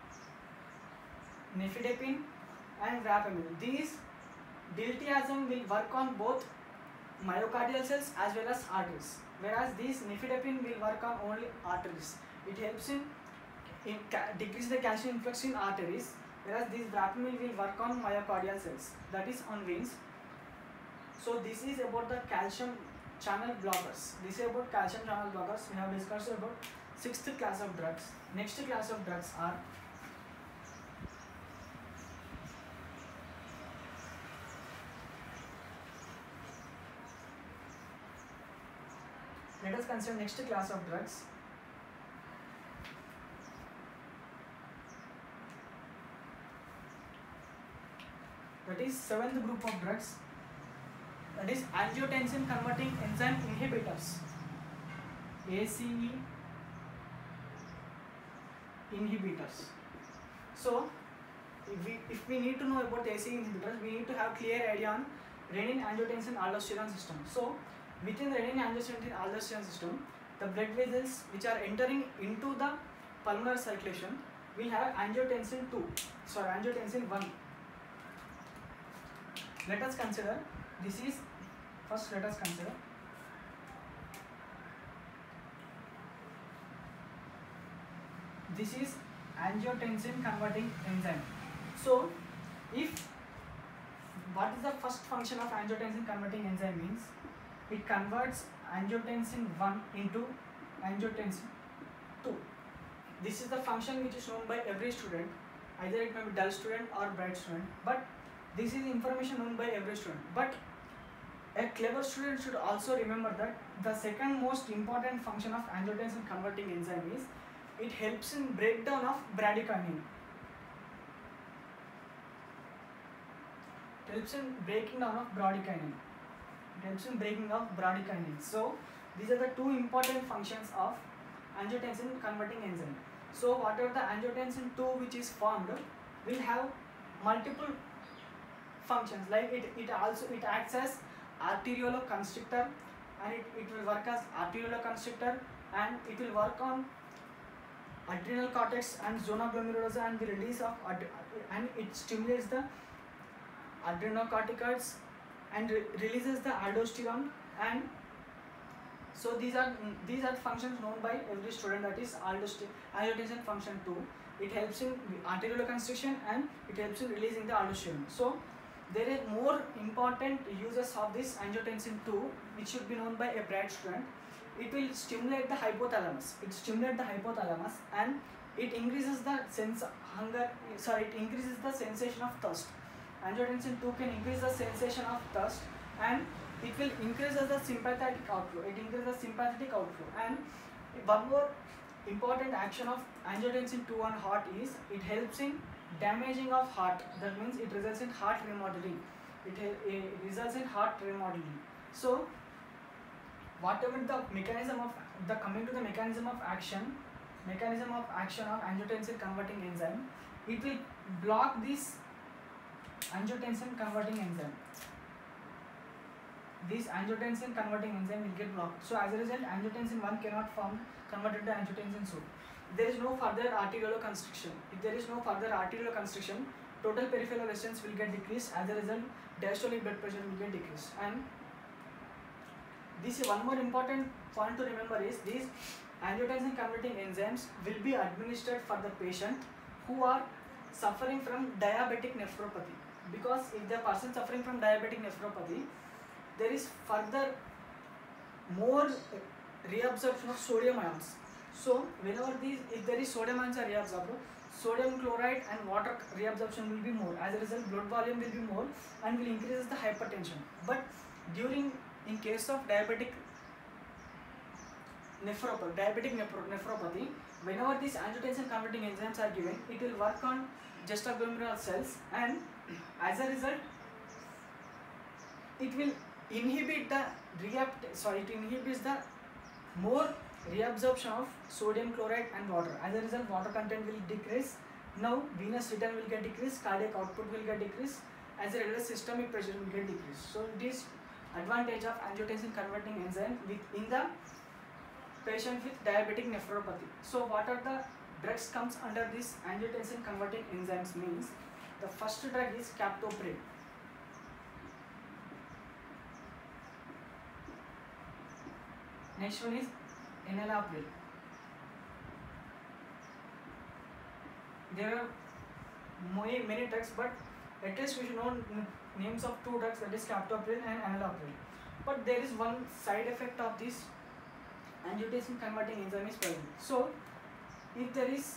nifedipine and verapamil. These diltiazem will work on both myocardial cells as well as arteries, whereas this nifedipine will work on only arteries. It helps in, in decrease the calcium influx in arteries, whereas this verapamil will work on myocardial cells, that is on veins. So this is about the calcium channel blockers. This is about calcium channel blockers. We have discussed about sixth class of drugs. Next class of drugs are let us consider next class of drugs. That is seventh group of drugs. That is angiotensin converting enzyme inhibitors, A C E inhibitors. So if we, if we need to know about A C E inhibitors, we need to have clear idea on renin angiotensin aldosterone system. So within the renin angiotensin aldosterone system, the blood vessels which are entering into the pulmonary circulation will have angiotensin two, sorry angiotensin one. Let us consider, this is, first let us consider this is angiotensin converting enzyme. So if, what is the first function of angiotensin converting enzyme means, it converts angiotensin one into angiotensin two. This is the function which is known by every student, either it may be dull student or bright student, but this is information known by every student. But a clever student should also remember that the second most important function of angiotensin converting enzyme is it helps in breakdown of bradykinin. It helps in breaking down of bradykinin. It helps in breaking of bradykinin. So these are the two important functions of angiotensin converting enzyme. So whatever the angiotensin two which is formed will have multiple functions, like it, it also it acts as arterioconstrictor, and it, it will work as arterioconstrictor, and it will work on adrenal cortex and zona glomerulosa and the release of and it stimulates the adrenocorticoids and re releases the aldosterone. And so these are these are functions known by every student, that is angiotensin function two. It helps in arterioconstriction and it helps in releasing the aldosterone. So there are more important uses of this angiotensin two, which should be known by a bright student. It will stimulate the hypothalamus. It stimulates the hypothalamus and it increases the sense hunger. Sorry, it increases the sensation of thirst. Angiotensin two can increase the sensation of thirst and it will increase the sympathetic outflow. It increases the sympathetic outflow. And one more important action of angiotensin two on heart is it helps in damaging of heart. That means it results in heart remodeling. It, it results in heart remodeling. So whatever the mechanism of the coming to the mechanism of action, mechanism of action of angiotensin converting enzyme, it will block this angiotensin converting enzyme. This angiotensin converting enzyme will get blocked. So as a result, angiotensin one cannot form converted to angiotensin two. There is no further arterioconstriction. If there is no further arterioconstriction, total peripheral resistance will get decreased. As a result, diastolic blood pressure will get decreased. And this one more important point to remember is these angiotensin converting enzymes will be administered for the patient who are suffering from diabetic nephropathy. Because if the person suffering from diabetic nephropathy, there is further more reabsorption of sodium ions. So whenever these, if there is sodium ions are reabsorbed, sodium chloride and water reabsorption will be more. As a result, blood volume will be more and will increase the hypertension. But during, in case of diabetic nephropathy, diabetic nephropathy, whenever these angiotensin converting enzymes are given, it will work on juxtaglomerular cells and as a result, it will inhibit the reapt sorry it inhibits the more reabsorption of sodium chloride and water. As a result, water content will decrease. Now venous return will get decreased, cardiac output will get decreased. As a result, systemic pressure will get decreased. So it is advantage of angiotensin converting enzyme within the patient with diabetic nephropathy. So what are the drugs comes under this angiotensin converting enzymes means, the first drug is captopril. Next one is enalapril. There are many, many drugs, but at least we should know names of two drugs, that is captopril and enalapril. But there is one side effect of this angiotensin converting enzyme is present. So if there is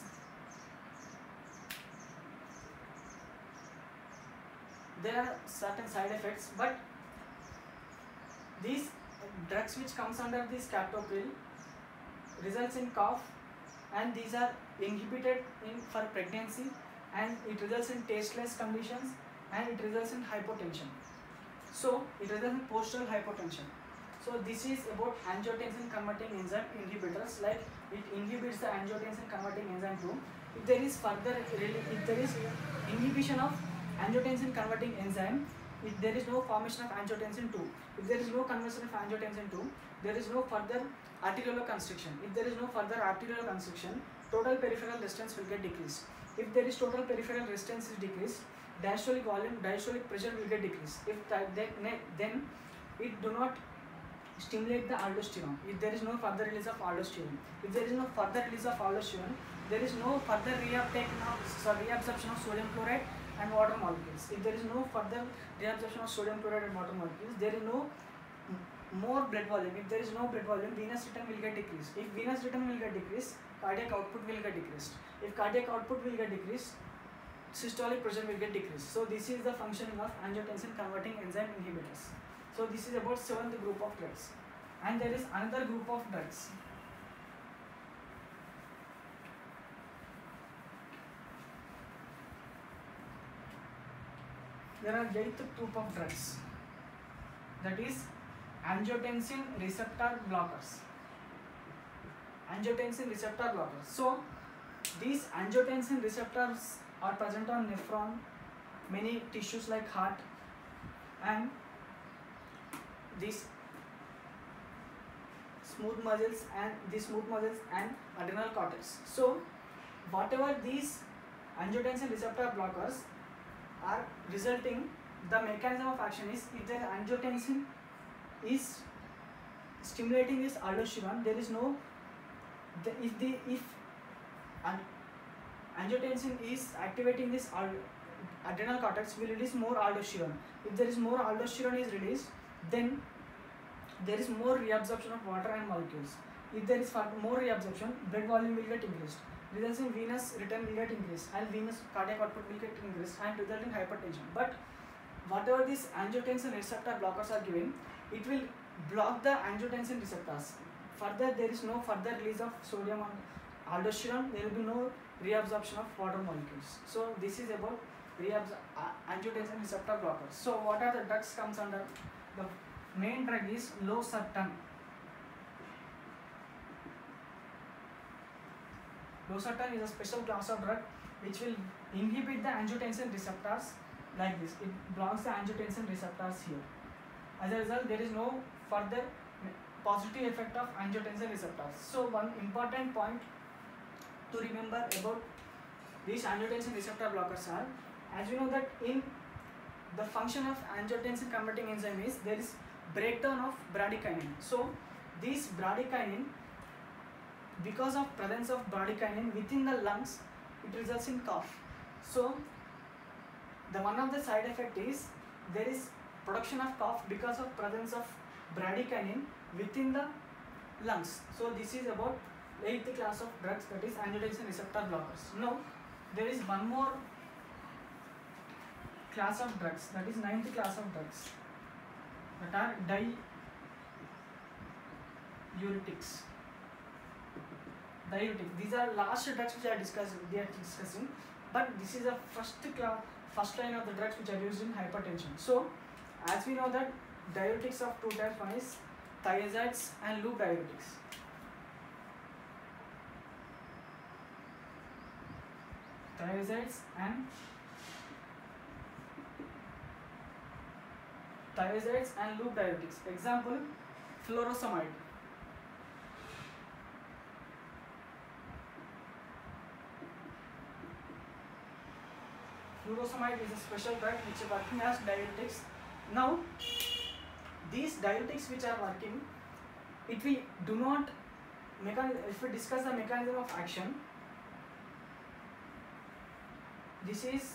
there are certain side effects, but these drugs which comes under this captopril results in cough, and these are inhibited in for pregnancy, and it results in tasteless conditions, and it results in hypotension. So it results in postural hypotension. So this is about angiotensin converting enzyme inhibitors, like it inhibits the angiotensin converting enzyme too. If there is further, if there is inhibition of angiotensin converting enzyme, if there is no formation of angiotensin two, if there is no conversion of angiotensin two, there is no further arterioconstriction. If there is no further arterioconstriction, total peripheral resistance will get decreased. If there is total peripheral resistance is decreased, diastolic volume, diastolic pressure will get decreased. If that, then, then it do not stimulate the aldosterone. If there is no further release of aldosterone, if there is no further release of aldosterone, there is no further reuptake of sorry, reabsorption of sodium chloride and water molecules. If there is no further reabsorption of sodium chloride and water molecules, there is no more blood volume. If there is no blood volume, venous return will get decreased. If venous return will get decreased, cardiac output will get decreased. If cardiac output will get decreased, systolic pressure will get decreased. So this is the functioning of angiotensin converting enzyme inhibitors. So this is about seventh group of drugs. And there is another group of drugs. There are eighth group of drugs. That is angiotensin receptor blockers. Angiotensin receptor blockers. So these angiotensin receptors are present on nephron, many tissues like heart, and these smooth muscles and these smooth muscles and adrenal cortex. So whatever these angiotensin receptor blockers are resulting, the mechanism of action is, if the angiotensin is stimulating this aldosterone, there is no the, if the if an angiotensin is activating this adrenal cortex will release more aldosterone. If there is more aldosterone is released, then there is more reabsorption of water and molecules. If there is more reabsorption, blood volume will get increased, results in venous return will get increased, and venous cardiac output will get increased and result in hypertension. But whatever these angiotensin receptor blockers are giving, it will block the angiotensin receptors. Further, there is no further release of sodium on aldosterone. There will be no reabsorption of water molecules. So this is about reabsor- uh, angiotensin receptor blockers. So what are the drugs comes under? The main drug is losartan. Losartan is a special class of drug which will inhibit the angiotensin receptors like this. It blocks the angiotensin receptors here. As a result, there is no further positive effect of angiotensin receptors. So one important point to remember about these angiotensin receptor blockers are, as you know that in the function of angiotensin converting enzyme is there is breakdown of bradykinin. So this bradykinin, because of presence of bradykinin within the lungs, it results in cough. So the one of the side effect is there is production of cough because of presence of bradykinin within the lungs. So this is about eighth class of drugs, that is angiotensin receptor blockers. Now there is one more class of drugs, that is ninth class of drugs, that are diuretics. Diuretics. These are last drugs which I discussed. They are discussing, but this is the first class, first line of the drugs which are used in hypertension. So as we know that diuretics of two types, one is thiazides and loop diuretics. Thiazides and thiazides and loop diuretics. Example, furosemide. Furosemide is a special drug which is working as diuretics. Now, these diuretics which are working, it will do not mechanism. If we discuss the mechanism of action, this is,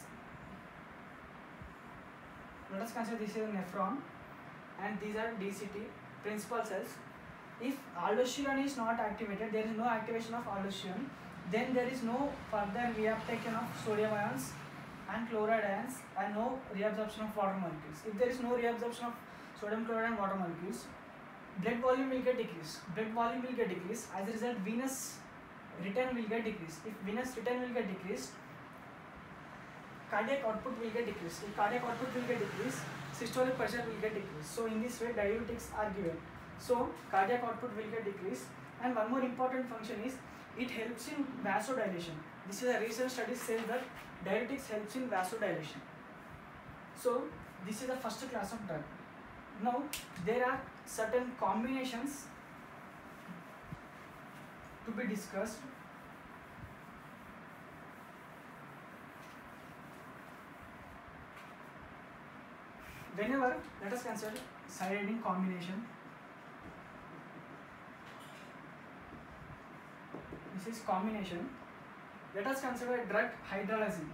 let us consider this is a nephron, and these are D C T, principal cells. If aldosterone is not activated, there is no activation of aldosterone, then there is no further reapplication of sodium ions and chloride ions and no reabsorption of water molecules. If there is no reabsorption of sodium chloride and water molecules, blood volume will get decreased. Blood volume will get decreased. As a result, venous return will get decreased. If venous return will get decreased, cardiac output will get decreased. If cardiac output will get decreased, systolic pressure will get decreased. So in this way, diuretics are given. So cardiac output will get decreased. And one more important function is it helps in vasodilation. This is a recent study says that diuretics helps in vasodilation. So this is the first class of drug. Now there are certain combinations to be discussed. Whenever, let us consider cytidine combination. This is combination. Let us consider drug hydralazine.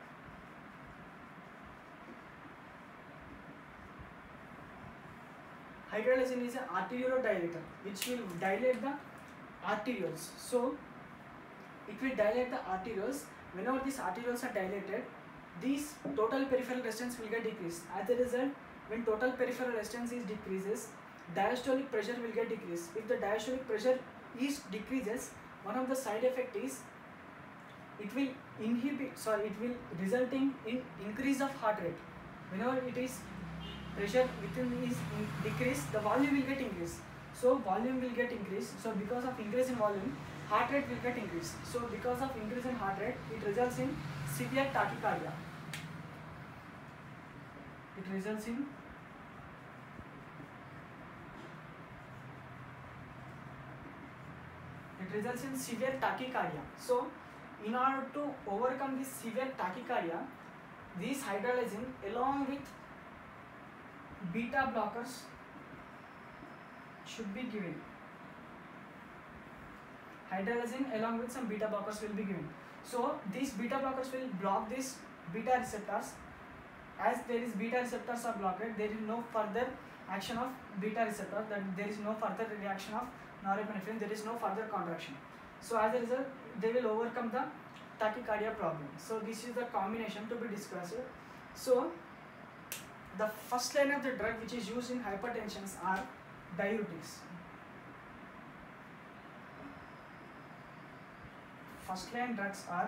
Hydralazine is an arteriolodilator which will dilate the arterioles. So it will dilate the arterioles. Whenever these arterioles are dilated, these total peripheral resistance will get decreased. As a result, when total peripheral resistance is decreases, diastolic pressure will get decreased. If the diastolic pressure is decreases, one of the side effect is it will inhibit, sorry, it will resulting in increase of heart rate. Whenever it is pressure within is decreased, the volume will get increased. So volume will get increased. So because of increase in volume, heart rate will get increased. So because of increase in heart rate, it results in severe tachycardia. It results in it results in severe tachycardia. So in order to overcome this severe tachycardia, these hydralazine along with beta blockers should be given. Hydralazine along with some beta blockers will be given. So these beta blockers will block this beta receptors. As there is beta receptors are blocked, there is no further action of beta receptor, that there is no further reaction of norepinephrine, there is no further contraction. So as a result, they will overcome the tachycardia problem. So this is the combination to be discussed. So the first line of the drug which is used in hypertension are diuretics. First line drugs are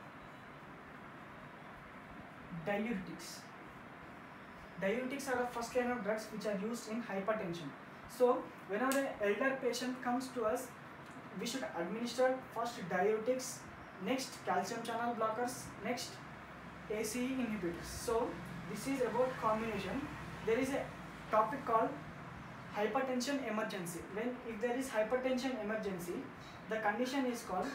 diuretics. Diuretics are the first line of drugs which are used in hypertension. So whenever an elder patient comes to us, we should administer first diuretics, next calcium channel blockers, next A C E inhibitors. So this is about combination. There is a topic called hypertension emergency. When if there is hypertension emergency, the condition is called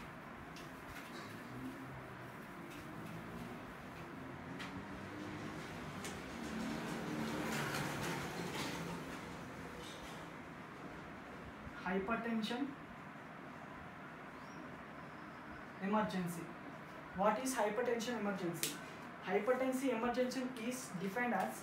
hypertension emergency. What is hypertension emergency? Hypertension emergency is defined as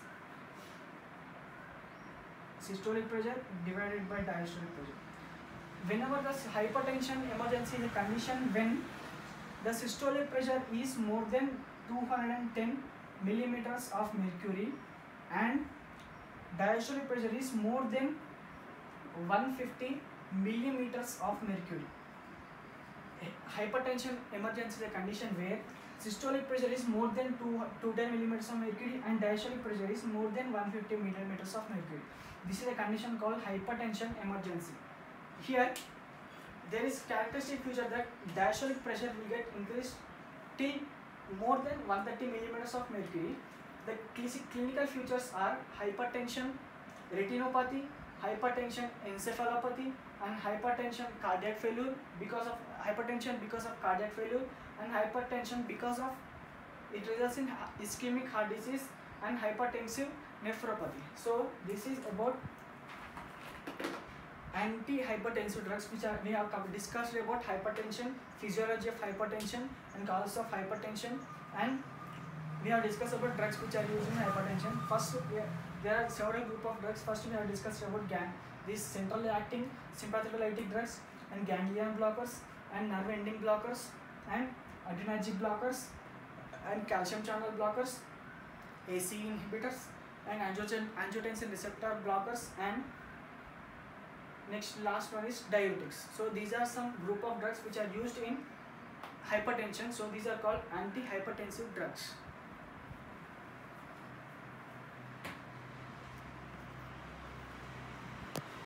systolic pressure divided by diastolic pressure. Whenever the hypertension emergency is a condition when the systolic pressure is more than two hundred ten millimeters of mercury and diastolic pressure is more than one hundred fifty millimeters of mercury. Hypertension emergency is a condition where systolic pressure is more than two hundred ten millimeters of mercury and diastolic pressure is more than one hundred fifty millimeters of mercury. This is a condition called hypertension emergency. Here there is characteristic feature that diastolic pressure will get increased till more than one hundred thirty millimeters of mercury. The clinical features are hypertension retinopathy, hypertension encephalopathy, and hypertension cardiac failure because of hypertension because of cardiac failure, and hypertension because of it results in ischemic heart disease and hypertensive nephropathy. So this is about anti-hypertensive drugs which are we have discussed about hypertension, physiology of hypertension and causes of hypertension, and we have discussed about drugs which are used in hypertension. First, we are, there are several group of drugs. First, we have discussed about gang these centrally acting sympathicolitic drugs and ganglion blockers and nerve ending blockers and adrenergic blockers and calcium channel blockers, A C E inhibitors and angiotensin, angiotensin receptor blockers, and next last one is diuretics. So these are some group of drugs which are used in hypertension. So these are called anti-hypertensive drugs.